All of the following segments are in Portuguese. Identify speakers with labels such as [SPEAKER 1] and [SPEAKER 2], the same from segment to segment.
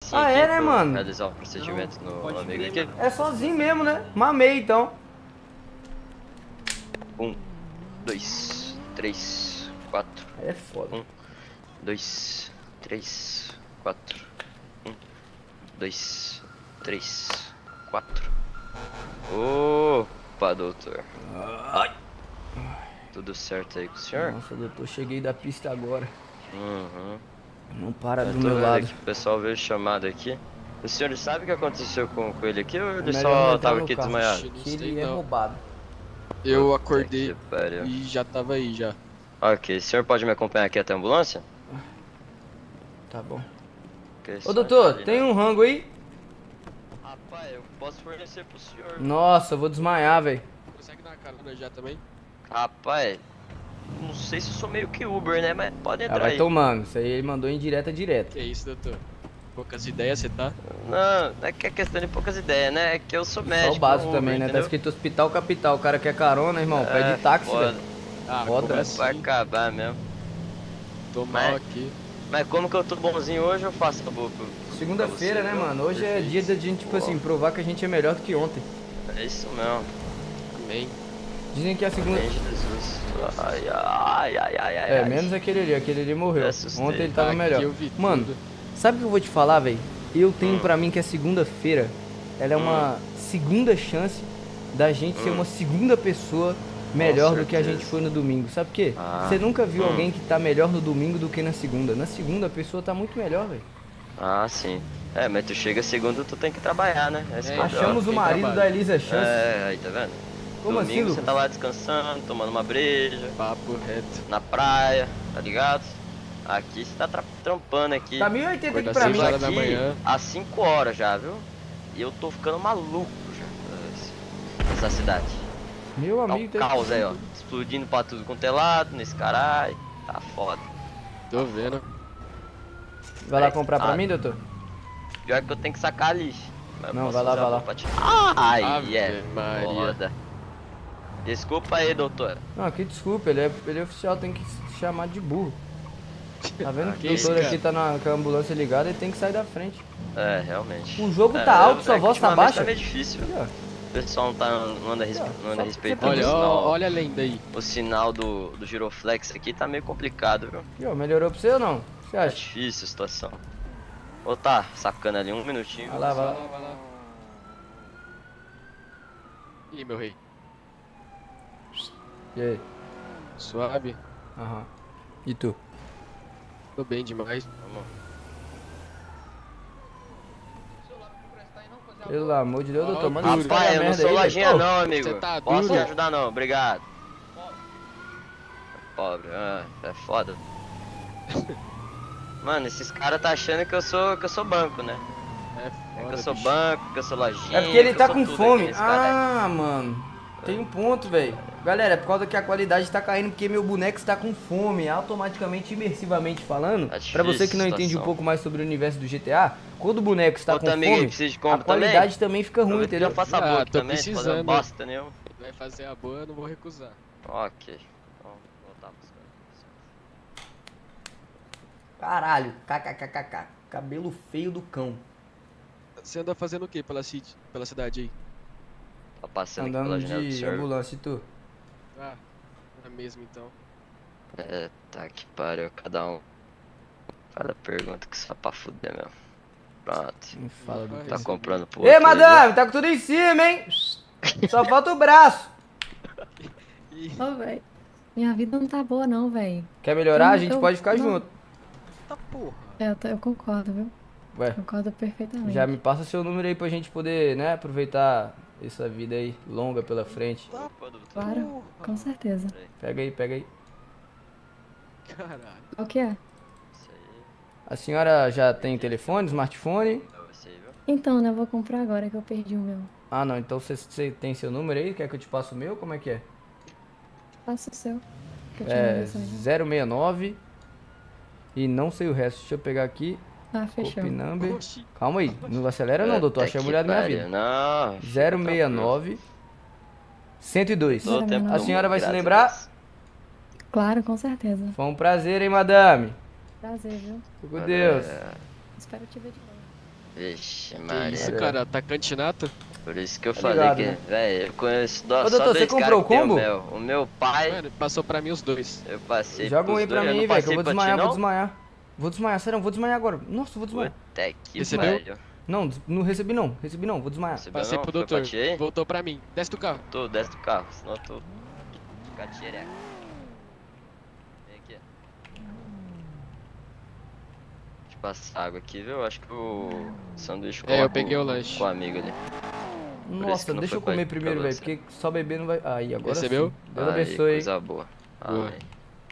[SPEAKER 1] pedacinho
[SPEAKER 2] Ah,
[SPEAKER 1] aqui
[SPEAKER 2] é, né,
[SPEAKER 1] pra
[SPEAKER 2] mano?
[SPEAKER 1] realizar o procedimento
[SPEAKER 3] Não,
[SPEAKER 1] no
[SPEAKER 3] pode
[SPEAKER 1] amigo
[SPEAKER 3] crer,
[SPEAKER 1] aqui.
[SPEAKER 2] É sozinho mesmo, né? Mamei, então.
[SPEAKER 1] 1, 2, 3, 4.
[SPEAKER 2] Aí é foda.
[SPEAKER 1] 1, 2, 3, 4. 1, 2, 3, 4. Opa, doutor.
[SPEAKER 2] Ai.
[SPEAKER 1] Tudo certo aí com o senhor?
[SPEAKER 2] Nossa, doutor, cheguei da pista agora.
[SPEAKER 1] Uhum.
[SPEAKER 2] Não para
[SPEAKER 1] Eu
[SPEAKER 2] do
[SPEAKER 1] tô
[SPEAKER 2] meu
[SPEAKER 1] vendo
[SPEAKER 2] lado.
[SPEAKER 1] aqui, o pessoal veio chamado aqui. O senhor sabe o que aconteceu com ele aqui ou
[SPEAKER 2] É
[SPEAKER 1] ele
[SPEAKER 2] melhor não
[SPEAKER 1] só
[SPEAKER 2] entrar
[SPEAKER 1] tava
[SPEAKER 2] no
[SPEAKER 1] aqui
[SPEAKER 2] carro,
[SPEAKER 1] desmaiado?
[SPEAKER 3] Ixi, não
[SPEAKER 2] que
[SPEAKER 3] sei
[SPEAKER 2] ele é
[SPEAKER 3] não.
[SPEAKER 2] roubado.
[SPEAKER 3] Eu
[SPEAKER 1] Puta
[SPEAKER 3] acordei
[SPEAKER 1] que pariu.
[SPEAKER 3] e já tava aí já.
[SPEAKER 1] Ok, o senhor pode me acompanhar aqui até a ambulância?
[SPEAKER 2] Tá bom.
[SPEAKER 1] Ok,
[SPEAKER 2] Ô,
[SPEAKER 1] só
[SPEAKER 2] doutor,
[SPEAKER 1] ali,
[SPEAKER 2] tem
[SPEAKER 1] né?
[SPEAKER 2] um rango aí?
[SPEAKER 1] Rapaz, eu posso fornecer pro senhor.
[SPEAKER 2] Nossa, eu vou desmaiar, velho.
[SPEAKER 3] Consegue dar uma carona já também?
[SPEAKER 1] Rapaz, não sei se eu sou meio que Uber, né? Mas pode
[SPEAKER 2] Ah,
[SPEAKER 1] entrar
[SPEAKER 2] vai
[SPEAKER 1] aí.
[SPEAKER 2] tomando. Isso aí ele mandou em direta direto.
[SPEAKER 3] Que isso, doutor? Poucas ideias você tá?
[SPEAKER 1] Não é que é questão de poucas ideias, né? É que eu sou
[SPEAKER 2] Só o
[SPEAKER 1] médico,
[SPEAKER 2] básico
[SPEAKER 1] não Uber,
[SPEAKER 2] também, né? Tá
[SPEAKER 1] entendeu?
[SPEAKER 2] escrito Hospital Capital. O cara quer carona, irmão. Pede
[SPEAKER 1] É,
[SPEAKER 2] táxi,
[SPEAKER 1] foda.
[SPEAKER 2] velho.
[SPEAKER 3] Ah,
[SPEAKER 2] Foda.
[SPEAKER 3] como
[SPEAKER 1] Vai
[SPEAKER 3] assim?
[SPEAKER 1] acabar mesmo.
[SPEAKER 3] Tô mal
[SPEAKER 1] Mas,
[SPEAKER 3] aqui.
[SPEAKER 1] mas como que eu tô bonzinho hoje, eu faço a boa
[SPEAKER 2] Segunda-feira, né, mano? Hoje é dia da gente, tipo assim, provar que a gente é melhor do que ontem.
[SPEAKER 1] É isso mesmo.
[SPEAKER 3] Amém.
[SPEAKER 2] Dizem que a segunda...
[SPEAKER 1] Amém, Jesus. Ai, ai, ai, ai, ai.
[SPEAKER 2] É,
[SPEAKER 1] ai.
[SPEAKER 2] menos aquele ali morreu.
[SPEAKER 1] Me assustei.
[SPEAKER 2] Ontem ele tava
[SPEAKER 3] Aqui
[SPEAKER 2] melhor.
[SPEAKER 3] eu vi
[SPEAKER 2] Mano,
[SPEAKER 3] tudo.
[SPEAKER 2] sabe o que eu vou te falar, velho? Eu tenho pra mim que a segunda-feira, ela é uma segunda chance da gente ser uma segunda pessoa melhor do que a gente
[SPEAKER 1] certeza.
[SPEAKER 2] foi no domingo. Sabe por quê?
[SPEAKER 1] Ah.
[SPEAKER 2] Você nunca viu alguém que tá melhor no domingo do que na segunda. Na segunda a pessoa tá muito melhor, velho.
[SPEAKER 1] Ah, sim. É, mas tu chega segunda, tu tem que trabalhar, né? Esse que é o pior.
[SPEAKER 2] Achamos o
[SPEAKER 3] quem
[SPEAKER 2] marido
[SPEAKER 3] trabalha?
[SPEAKER 2] da Elisa Chance.
[SPEAKER 1] É, aí tá vendo?
[SPEAKER 2] Como
[SPEAKER 1] Domingo
[SPEAKER 2] assim,
[SPEAKER 1] você
[SPEAKER 2] Lucas?
[SPEAKER 1] tá lá descansando, tomando uma breja,
[SPEAKER 3] Papo reto.
[SPEAKER 1] na praia, tá ligado? Aqui você tá trampando aqui.
[SPEAKER 2] Tá 1080 aqui
[SPEAKER 3] Acordar
[SPEAKER 2] pra
[SPEAKER 3] seis
[SPEAKER 2] mim.
[SPEAKER 3] horas da
[SPEAKER 1] Aqui
[SPEAKER 3] manhã.
[SPEAKER 1] às 5 horas já, viu? E eu tô ficando maluco já nessa cidade.
[SPEAKER 2] Meu
[SPEAKER 1] Tá um
[SPEAKER 2] amigo,
[SPEAKER 1] caos aí, ó. Explodindo pra tudo quanto é lado, nesse caralho. Tá foda.
[SPEAKER 3] Tô vendo.
[SPEAKER 2] Vai lá comprar pra
[SPEAKER 1] Ah,
[SPEAKER 2] mim, doutor?
[SPEAKER 1] Pior que eu tenho que sacar a lixa. Mas eu
[SPEAKER 2] Não,
[SPEAKER 1] posso
[SPEAKER 2] vai lá,
[SPEAKER 1] fazer
[SPEAKER 2] vai
[SPEAKER 1] uma
[SPEAKER 2] lá.
[SPEAKER 1] pra tirar. Ai,
[SPEAKER 3] Ave
[SPEAKER 1] é
[SPEAKER 3] Maria.
[SPEAKER 1] foda. Desculpa aí, doutor.
[SPEAKER 2] Não, que desculpa, ele é oficial, tem que se chamar de burro. Tá vendo que
[SPEAKER 3] Que
[SPEAKER 2] o
[SPEAKER 3] isso,
[SPEAKER 2] doutor
[SPEAKER 3] cara?
[SPEAKER 2] aqui tá com a ambulância ligada, ele tem que sair da frente.
[SPEAKER 1] É, realmente.
[SPEAKER 2] O jogo tá alto, sua
[SPEAKER 1] que
[SPEAKER 2] voz tá
[SPEAKER 1] ultimamente
[SPEAKER 2] baixa?
[SPEAKER 1] Tá meio difícil.
[SPEAKER 2] Aqui, ó.
[SPEAKER 1] O pessoal não anda, não anda
[SPEAKER 2] só
[SPEAKER 1] respeitando
[SPEAKER 3] Olha,
[SPEAKER 1] o sinal.
[SPEAKER 3] olha a lenda aí.
[SPEAKER 1] O sinal do giroflex aqui tá meio complicado, viu?
[SPEAKER 2] Aqui, ó, melhorou pra você ou não? O que você
[SPEAKER 1] Tá
[SPEAKER 2] acha?
[SPEAKER 1] difícil a situação. Ô, tá sacando ali um minutinho.
[SPEAKER 2] Vai lá, vai lá.
[SPEAKER 3] Vai lá. Ih, meu rei.
[SPEAKER 2] E aí?
[SPEAKER 3] Suave.
[SPEAKER 2] Aham. E tu?
[SPEAKER 3] Tô bem demais.
[SPEAKER 1] Vamos.
[SPEAKER 2] Pelo amor de Deus,
[SPEAKER 3] Ó,
[SPEAKER 2] doutor, manda
[SPEAKER 3] duro.
[SPEAKER 2] esse cara
[SPEAKER 1] Rapaz,
[SPEAKER 2] a
[SPEAKER 1] eu não
[SPEAKER 2] merda
[SPEAKER 1] sou
[SPEAKER 2] aí,
[SPEAKER 1] lojinha
[SPEAKER 2] velho.
[SPEAKER 1] não, amigo.
[SPEAKER 3] Você tá
[SPEAKER 1] Posso
[SPEAKER 3] duro?
[SPEAKER 1] te ajudar não, obrigado. Pobre, é foda. Mano, esses caras tá achando que eu sou banco, né?
[SPEAKER 3] É
[SPEAKER 1] É que
[SPEAKER 3] foda,
[SPEAKER 1] eu sou
[SPEAKER 3] bicho.
[SPEAKER 1] banco, que eu sou lojinha.
[SPEAKER 2] É porque ele
[SPEAKER 1] que eu
[SPEAKER 2] tá
[SPEAKER 1] sou
[SPEAKER 2] com
[SPEAKER 1] tudo
[SPEAKER 2] fome.
[SPEAKER 1] aqui nesse caralho.
[SPEAKER 2] Ah, mano. Tem um ponto, velho. Galera, é por causa que a qualidade tá caindo, porque meu boneco está com fome. Automaticamente, imersivamente falando,
[SPEAKER 1] Tá difícil
[SPEAKER 2] pra você que não
[SPEAKER 1] a
[SPEAKER 2] entende um
[SPEAKER 1] situação.
[SPEAKER 2] pouco mais sobre o universo do GTA, quando o boneco está
[SPEAKER 1] Outro
[SPEAKER 2] com
[SPEAKER 1] amigo aí
[SPEAKER 2] fome,
[SPEAKER 1] precisa de
[SPEAKER 2] a
[SPEAKER 1] compra
[SPEAKER 2] qualidade também fica ruim,
[SPEAKER 1] Aproveita que eu
[SPEAKER 2] entendeu?
[SPEAKER 1] faço a boa aqui
[SPEAKER 3] tô
[SPEAKER 1] também, tô fazendo
[SPEAKER 3] precisando.
[SPEAKER 1] bosta nenhuma.
[SPEAKER 3] Vai fazer a boa, eu não vou recusar.
[SPEAKER 1] Ok. Então, vou voltar buscando.
[SPEAKER 2] Caralho, kkkk. Cabelo feio do cão.
[SPEAKER 3] Você anda fazendo o que pela cidade aí?
[SPEAKER 1] Tá passando aqui
[SPEAKER 2] Andando
[SPEAKER 1] pela janela do
[SPEAKER 2] de
[SPEAKER 1] senhor.
[SPEAKER 2] ambulância, e tu?
[SPEAKER 3] Ah, é mesmo então.
[SPEAKER 1] É, tá que pariu, cada pergunta que só pra fuder mesmo. Pronto.
[SPEAKER 2] Me fala do
[SPEAKER 1] Tá
[SPEAKER 2] que.
[SPEAKER 1] comprando por
[SPEAKER 2] Ei, madame, tá com tudo em cima, hein? Só falta o braço.
[SPEAKER 4] Ô, velho, minha vida não tá boa não, velho.
[SPEAKER 2] Quer melhorar? A
[SPEAKER 4] Eu-
[SPEAKER 2] gente
[SPEAKER 4] eu-
[SPEAKER 2] pode ficar
[SPEAKER 4] não.
[SPEAKER 2] junto.
[SPEAKER 3] Tá porra.
[SPEAKER 4] Eu concordo, viu?
[SPEAKER 2] Ué,
[SPEAKER 4] Concordo perfeitamente.
[SPEAKER 2] já me passa seu número aí pra gente poder, né, aproveitar essa vida aí longa pela frente.
[SPEAKER 1] Opa, doutor.
[SPEAKER 4] Claro, com certeza.
[SPEAKER 2] Pega aí, pega aí.
[SPEAKER 3] Caralho.
[SPEAKER 4] O que é?
[SPEAKER 1] Isso aí,
[SPEAKER 2] A senhora já tem telefone, smartphone?
[SPEAKER 1] é você aí, viu?
[SPEAKER 4] Então, né, eu vou comprar agora que eu perdi o meu.
[SPEAKER 2] Ah, não, então você tem seu número aí? Quer que eu te passe o meu? Como é que é?
[SPEAKER 4] Faça o seu. Que eu te
[SPEAKER 2] É
[SPEAKER 4] mando mensagem.
[SPEAKER 2] 069 e não sei o resto. Deixa eu pegar aqui.
[SPEAKER 4] Ah, fechou.
[SPEAKER 2] Copy number.
[SPEAKER 3] Oxi.
[SPEAKER 2] Calma aí, não acelera não, doutor.
[SPEAKER 1] Até
[SPEAKER 2] Achei a
[SPEAKER 1] que
[SPEAKER 2] mulher da minha
[SPEAKER 1] pariu.
[SPEAKER 2] vida.
[SPEAKER 1] Não.
[SPEAKER 2] 069 102.
[SPEAKER 1] Todo o tempo
[SPEAKER 2] A
[SPEAKER 1] do
[SPEAKER 2] senhora
[SPEAKER 1] mundo,
[SPEAKER 2] vai se
[SPEAKER 1] graças a
[SPEAKER 2] lembrar?
[SPEAKER 1] Deus.
[SPEAKER 4] Claro, com certeza.
[SPEAKER 2] Foi um prazer, hein, madame?
[SPEAKER 4] Prazer, viu?
[SPEAKER 2] Fique com Deus.
[SPEAKER 1] É,
[SPEAKER 4] Espero te ver de novo.
[SPEAKER 1] Vixe,
[SPEAKER 3] Que
[SPEAKER 1] Maria.
[SPEAKER 3] isso, cara? Atacante nato?
[SPEAKER 1] Por isso que eu
[SPEAKER 2] Tá
[SPEAKER 1] falei
[SPEAKER 2] ligado,
[SPEAKER 1] que,
[SPEAKER 2] né?
[SPEAKER 1] velho, eu conheço
[SPEAKER 2] Ô,
[SPEAKER 1] só
[SPEAKER 2] doutor, você
[SPEAKER 1] dois
[SPEAKER 2] comprou
[SPEAKER 1] caras que tem
[SPEAKER 2] o combo?
[SPEAKER 1] mel. O meu pai,
[SPEAKER 3] Mano, passou pra mim os dois.
[SPEAKER 1] eu passei
[SPEAKER 2] Joga um
[SPEAKER 1] pros
[SPEAKER 2] aí pra
[SPEAKER 1] dois,
[SPEAKER 2] mim
[SPEAKER 1] eu
[SPEAKER 2] aí,
[SPEAKER 1] não
[SPEAKER 2] velho, que eu
[SPEAKER 1] passei
[SPEAKER 2] vou
[SPEAKER 1] pra ti,
[SPEAKER 2] desmaiar, vou
[SPEAKER 1] não?
[SPEAKER 2] desmaiar. Vou desmaiar, sério, vou desmaiar agora. Nossa, eu vou desmaiar.
[SPEAKER 1] Puta que
[SPEAKER 3] Recebeu?
[SPEAKER 1] velho.
[SPEAKER 2] Não, não recebi não, vou desmaiar.
[SPEAKER 1] Recebeu
[SPEAKER 3] Passei
[SPEAKER 1] não?
[SPEAKER 3] pro
[SPEAKER 1] Foi pra
[SPEAKER 3] doutor.
[SPEAKER 1] ti aí?
[SPEAKER 3] Voltou pra mim. Desce do carro.
[SPEAKER 1] Tô, desce do carro, senão eu tô... Ficar tchereca. Vem aqui. Deixa eu passar água aqui, viu? Acho que o sanduíche
[SPEAKER 3] É, eu
[SPEAKER 1] coloca
[SPEAKER 3] peguei o lanche.
[SPEAKER 1] com o amigo ali. isso
[SPEAKER 2] Nossa,
[SPEAKER 1] que não
[SPEAKER 2] deixa
[SPEAKER 1] foi
[SPEAKER 2] eu comer
[SPEAKER 1] pra
[SPEAKER 2] primeiro, velho,
[SPEAKER 1] você.
[SPEAKER 2] porque só beber não vai... Aí, agora
[SPEAKER 3] Recebeu?
[SPEAKER 2] sim. Deus
[SPEAKER 1] Aí,
[SPEAKER 2] abençoe, hein.
[SPEAKER 1] coisa boa.
[SPEAKER 3] Boa.
[SPEAKER 1] Amém.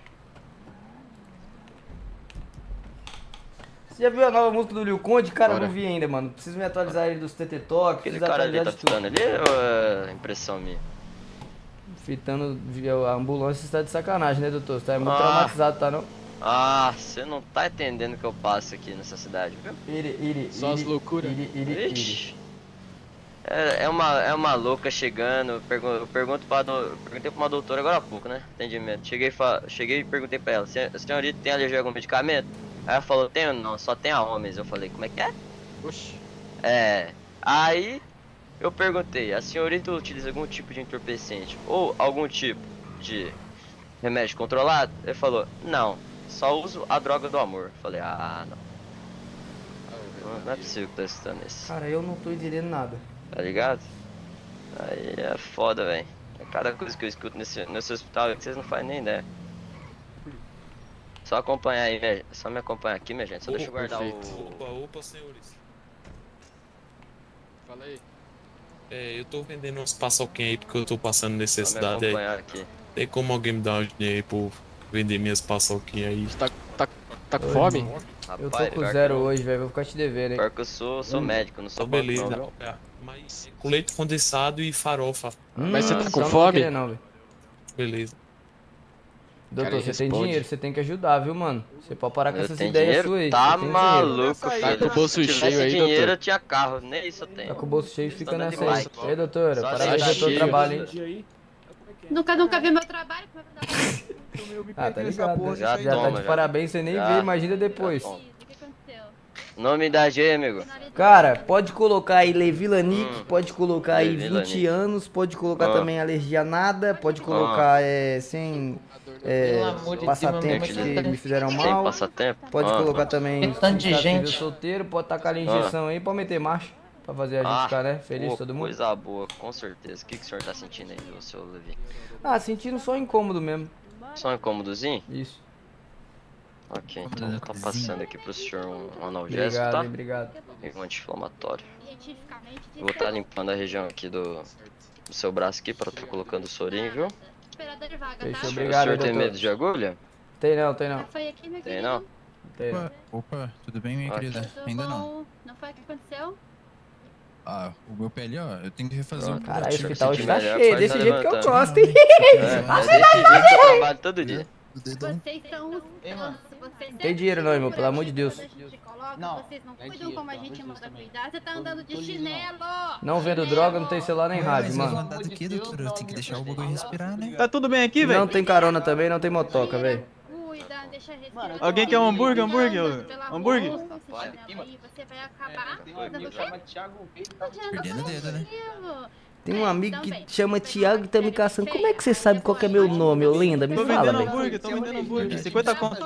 [SPEAKER 2] Você já viu a nova música do Lil Conde? Cara, eu
[SPEAKER 3] Bora.
[SPEAKER 2] não vi ainda, mano. Preciso me atualizar ele dos TT Talk,
[SPEAKER 1] Aquele
[SPEAKER 2] preciso
[SPEAKER 1] cara ali
[SPEAKER 2] atualizar
[SPEAKER 1] tá
[SPEAKER 2] de tudo.
[SPEAKER 1] fitando ali ou é impressão minha?
[SPEAKER 2] Fitando a ambulância, você tá de sacanagem, né, doutor? Você tá muito
[SPEAKER 1] Ah.
[SPEAKER 2] traumatizado, tá não?
[SPEAKER 1] Ah, você não tá entendendo o que eu passo aqui nessa cidade, viu?
[SPEAKER 3] Só as loucuras.
[SPEAKER 1] Ixi. É uma louca chegando, eu pergunto perguntei pra uma doutora agora há pouco, né? Atendimento. Cheguei e perguntei pra ela, a senhorita tem alergia a algum medicamento? Aí ela falou, tenho não, só tem a homens. Eu falei, como é que é?
[SPEAKER 3] Oxi.
[SPEAKER 1] Aí eu perguntei, a senhorita utiliza algum tipo de entorpecente ou algum tipo de remédio controlado? Ele falou, não, só uso a droga do amor. Eu falei, não. Não é possível que tá escutando isso.
[SPEAKER 2] Cara, eu não tô entendendo nada.
[SPEAKER 1] Tá ligado? Aí é foda, velho. Cada coisa que eu escuto nesse hospital é que vocês não fazem nem ideia. Só acompanhar aí, velho. Só me acompanhar aqui, minha gente. Só deixa eu guardar
[SPEAKER 5] Opa, senhores.
[SPEAKER 3] Fala aí.
[SPEAKER 5] Eu tô vendendo umas paçoquinhas aí porque eu tô passando
[SPEAKER 1] Só me
[SPEAKER 5] necessidade aí.
[SPEAKER 1] acompanhar aqui.
[SPEAKER 5] Tem como alguém me dar um dinheiro aí por vender minhas paçoquinhas aí?
[SPEAKER 3] Você tá com fome?
[SPEAKER 2] Eu tô
[SPEAKER 1] Rapaz,
[SPEAKER 2] com
[SPEAKER 1] pior
[SPEAKER 2] zero
[SPEAKER 1] que eu-
[SPEAKER 2] hoje, velho. Vou ficar te devendo, hein.
[SPEAKER 1] Pior que eu sou médico, não
[SPEAKER 5] Tá
[SPEAKER 1] sou banco,
[SPEAKER 5] beleza.
[SPEAKER 1] não.
[SPEAKER 5] Mas com leite condensado e farofa.
[SPEAKER 3] Mas você tá
[SPEAKER 2] então
[SPEAKER 3] com
[SPEAKER 2] não vou
[SPEAKER 3] fome?
[SPEAKER 2] querer não, velho.
[SPEAKER 5] Beleza.
[SPEAKER 2] Doutor,
[SPEAKER 3] Cara,
[SPEAKER 2] você tem
[SPEAKER 3] responde.
[SPEAKER 2] dinheiro, você tem que ajudar, viu, mano? Você pode parar com
[SPEAKER 1] Eu
[SPEAKER 2] essas
[SPEAKER 1] tenho
[SPEAKER 2] ideias
[SPEAKER 1] dinheiro?
[SPEAKER 2] suas aí.
[SPEAKER 1] Tá
[SPEAKER 2] você tem
[SPEAKER 1] maluco,
[SPEAKER 3] Tá
[SPEAKER 1] filho.
[SPEAKER 3] com o bolso
[SPEAKER 1] Se tivesse
[SPEAKER 3] cheio aí,
[SPEAKER 1] dinheiro,
[SPEAKER 3] doutor?
[SPEAKER 1] eu tinha carro. Nem isso eu
[SPEAKER 2] dinheiro.
[SPEAKER 1] tenho.
[SPEAKER 2] Tá com o bolso cheio, fica
[SPEAKER 1] Estou andando
[SPEAKER 2] nessa
[SPEAKER 1] de
[SPEAKER 2] aí.
[SPEAKER 1] bike.
[SPEAKER 2] Ei, doutora,
[SPEAKER 1] Só
[SPEAKER 2] parabéns
[SPEAKER 3] tá
[SPEAKER 2] pelo seu
[SPEAKER 3] cheio.
[SPEAKER 2] trabalho, hein.
[SPEAKER 6] Nunca vi meu trabalho.
[SPEAKER 2] Ah, tá ligado, né?
[SPEAKER 1] Já
[SPEAKER 2] Já tá
[SPEAKER 1] toma,
[SPEAKER 2] de
[SPEAKER 1] já.
[SPEAKER 2] parabéns, você nem
[SPEAKER 1] Já.
[SPEAKER 2] vê, imagina depois.
[SPEAKER 1] Já toma.
[SPEAKER 6] O que aconteceu?
[SPEAKER 1] Nome da G, amigo.
[SPEAKER 2] Cara, pode colocar aí Levi Lanique, pode colocar aí
[SPEAKER 1] Levi
[SPEAKER 2] 20
[SPEAKER 1] Lanique.
[SPEAKER 2] anos, pode colocar
[SPEAKER 1] Ah.
[SPEAKER 2] também alergia a nada, pode colocar sem
[SPEAKER 7] Pelo amor de
[SPEAKER 2] passatempos
[SPEAKER 7] Deus,
[SPEAKER 2] que me fizeram
[SPEAKER 1] Sem
[SPEAKER 2] mal.
[SPEAKER 1] passatempo?
[SPEAKER 2] Pode colocar também
[SPEAKER 7] Tem tanto de
[SPEAKER 2] estado civil
[SPEAKER 7] gente.
[SPEAKER 2] solteiro, pode tacar ali a injeção aí, pode meter marcha. Pra fazer a gente ficar, né? Feliz,
[SPEAKER 1] pô,
[SPEAKER 2] todo mundo.
[SPEAKER 1] Coisa boa, com certeza. O que o senhor tá sentindo aí, o seu Levi?
[SPEAKER 2] Ah, sentindo só incômodo mesmo.
[SPEAKER 1] Só um incômodozinho?
[SPEAKER 2] Isso.
[SPEAKER 1] Ok, então tá passando aqui pro senhor um analgésico,
[SPEAKER 2] Obrigado,
[SPEAKER 1] tá?
[SPEAKER 2] hein, obrigado.
[SPEAKER 1] E um anti-inflamatório.
[SPEAKER 6] Cientificamente
[SPEAKER 1] Eu vou estar limpando a região aqui do seu braço aqui pra estar colocando o sorinho, viu?
[SPEAKER 6] Esperador de vaga,
[SPEAKER 2] Fechou,
[SPEAKER 6] tá?
[SPEAKER 1] O
[SPEAKER 2] obrigado,
[SPEAKER 1] senhor tem
[SPEAKER 2] doutor.
[SPEAKER 1] medo de agulha?
[SPEAKER 2] Tem não, tem não.
[SPEAKER 6] Foi aqui, meu
[SPEAKER 1] Tem
[SPEAKER 6] querido?
[SPEAKER 1] não?
[SPEAKER 2] Tem não.
[SPEAKER 8] Opa, tudo bem, minha
[SPEAKER 1] Ok.
[SPEAKER 8] querida?
[SPEAKER 6] Tudo
[SPEAKER 8] Ainda
[SPEAKER 6] bom?
[SPEAKER 8] não.
[SPEAKER 6] Não foi o que aconteceu?
[SPEAKER 8] Ah, o meu pele, ó, eu tenho que refazer um
[SPEAKER 2] Caralho, o
[SPEAKER 1] Deixa eu
[SPEAKER 2] hospital
[SPEAKER 1] sentir
[SPEAKER 2] está
[SPEAKER 1] melhor,
[SPEAKER 2] cheio,
[SPEAKER 1] pode
[SPEAKER 2] desse
[SPEAKER 1] tá
[SPEAKER 2] jeito que eu
[SPEAKER 1] levantando.
[SPEAKER 2] gosto, hein?
[SPEAKER 1] É desse jeito que eu trabalho todo dia.
[SPEAKER 8] O dedão.
[SPEAKER 6] Vocês são os... Vocês
[SPEAKER 2] Tem dinheiro não, irmão, pelo amor de Deus.
[SPEAKER 7] Não,
[SPEAKER 6] Vocês não
[SPEAKER 7] é
[SPEAKER 6] cuidam
[SPEAKER 7] dinheiro,
[SPEAKER 6] como a
[SPEAKER 7] pelo
[SPEAKER 6] gente
[SPEAKER 7] amor de Deus
[SPEAKER 6] manda
[SPEAKER 7] também.
[SPEAKER 6] cuidar. Você tá andando de
[SPEAKER 7] Tô liso, não.
[SPEAKER 6] chinelo.
[SPEAKER 2] Não vendo droga, não tem celular nem rádio,
[SPEAKER 8] Mas
[SPEAKER 2] mano.
[SPEAKER 8] mandado aqui, doutora, eu tenho que deixar o bagulho respirar, né?
[SPEAKER 9] Tá tudo bem aqui, velho?
[SPEAKER 2] Não tem carona também, não tem motoca, velho.
[SPEAKER 6] Cuida, deixa respirar.
[SPEAKER 7] Mano,
[SPEAKER 9] Alguém quer um hambúrguer, hambúrguer,
[SPEAKER 6] Pela
[SPEAKER 9] hambúrguer?
[SPEAKER 6] rua, com esse chinelo aí, você vai acabar
[SPEAKER 7] Tem um
[SPEAKER 6] dando
[SPEAKER 7] amigo
[SPEAKER 6] o
[SPEAKER 7] que
[SPEAKER 6] quê?
[SPEAKER 7] chama Thiago Veiga.
[SPEAKER 8] Perdendo o dedo, né?
[SPEAKER 2] Tem um amigo que
[SPEAKER 6] Então vem.
[SPEAKER 2] chama Thiago e tá me caçando. Como é que você sabe qual que é meu nome, ô lenda? Me
[SPEAKER 9] Tô
[SPEAKER 2] fala,
[SPEAKER 9] vendendo
[SPEAKER 2] velho.
[SPEAKER 9] hambúrguer, tô vendendo hambúrguer. 50 conto.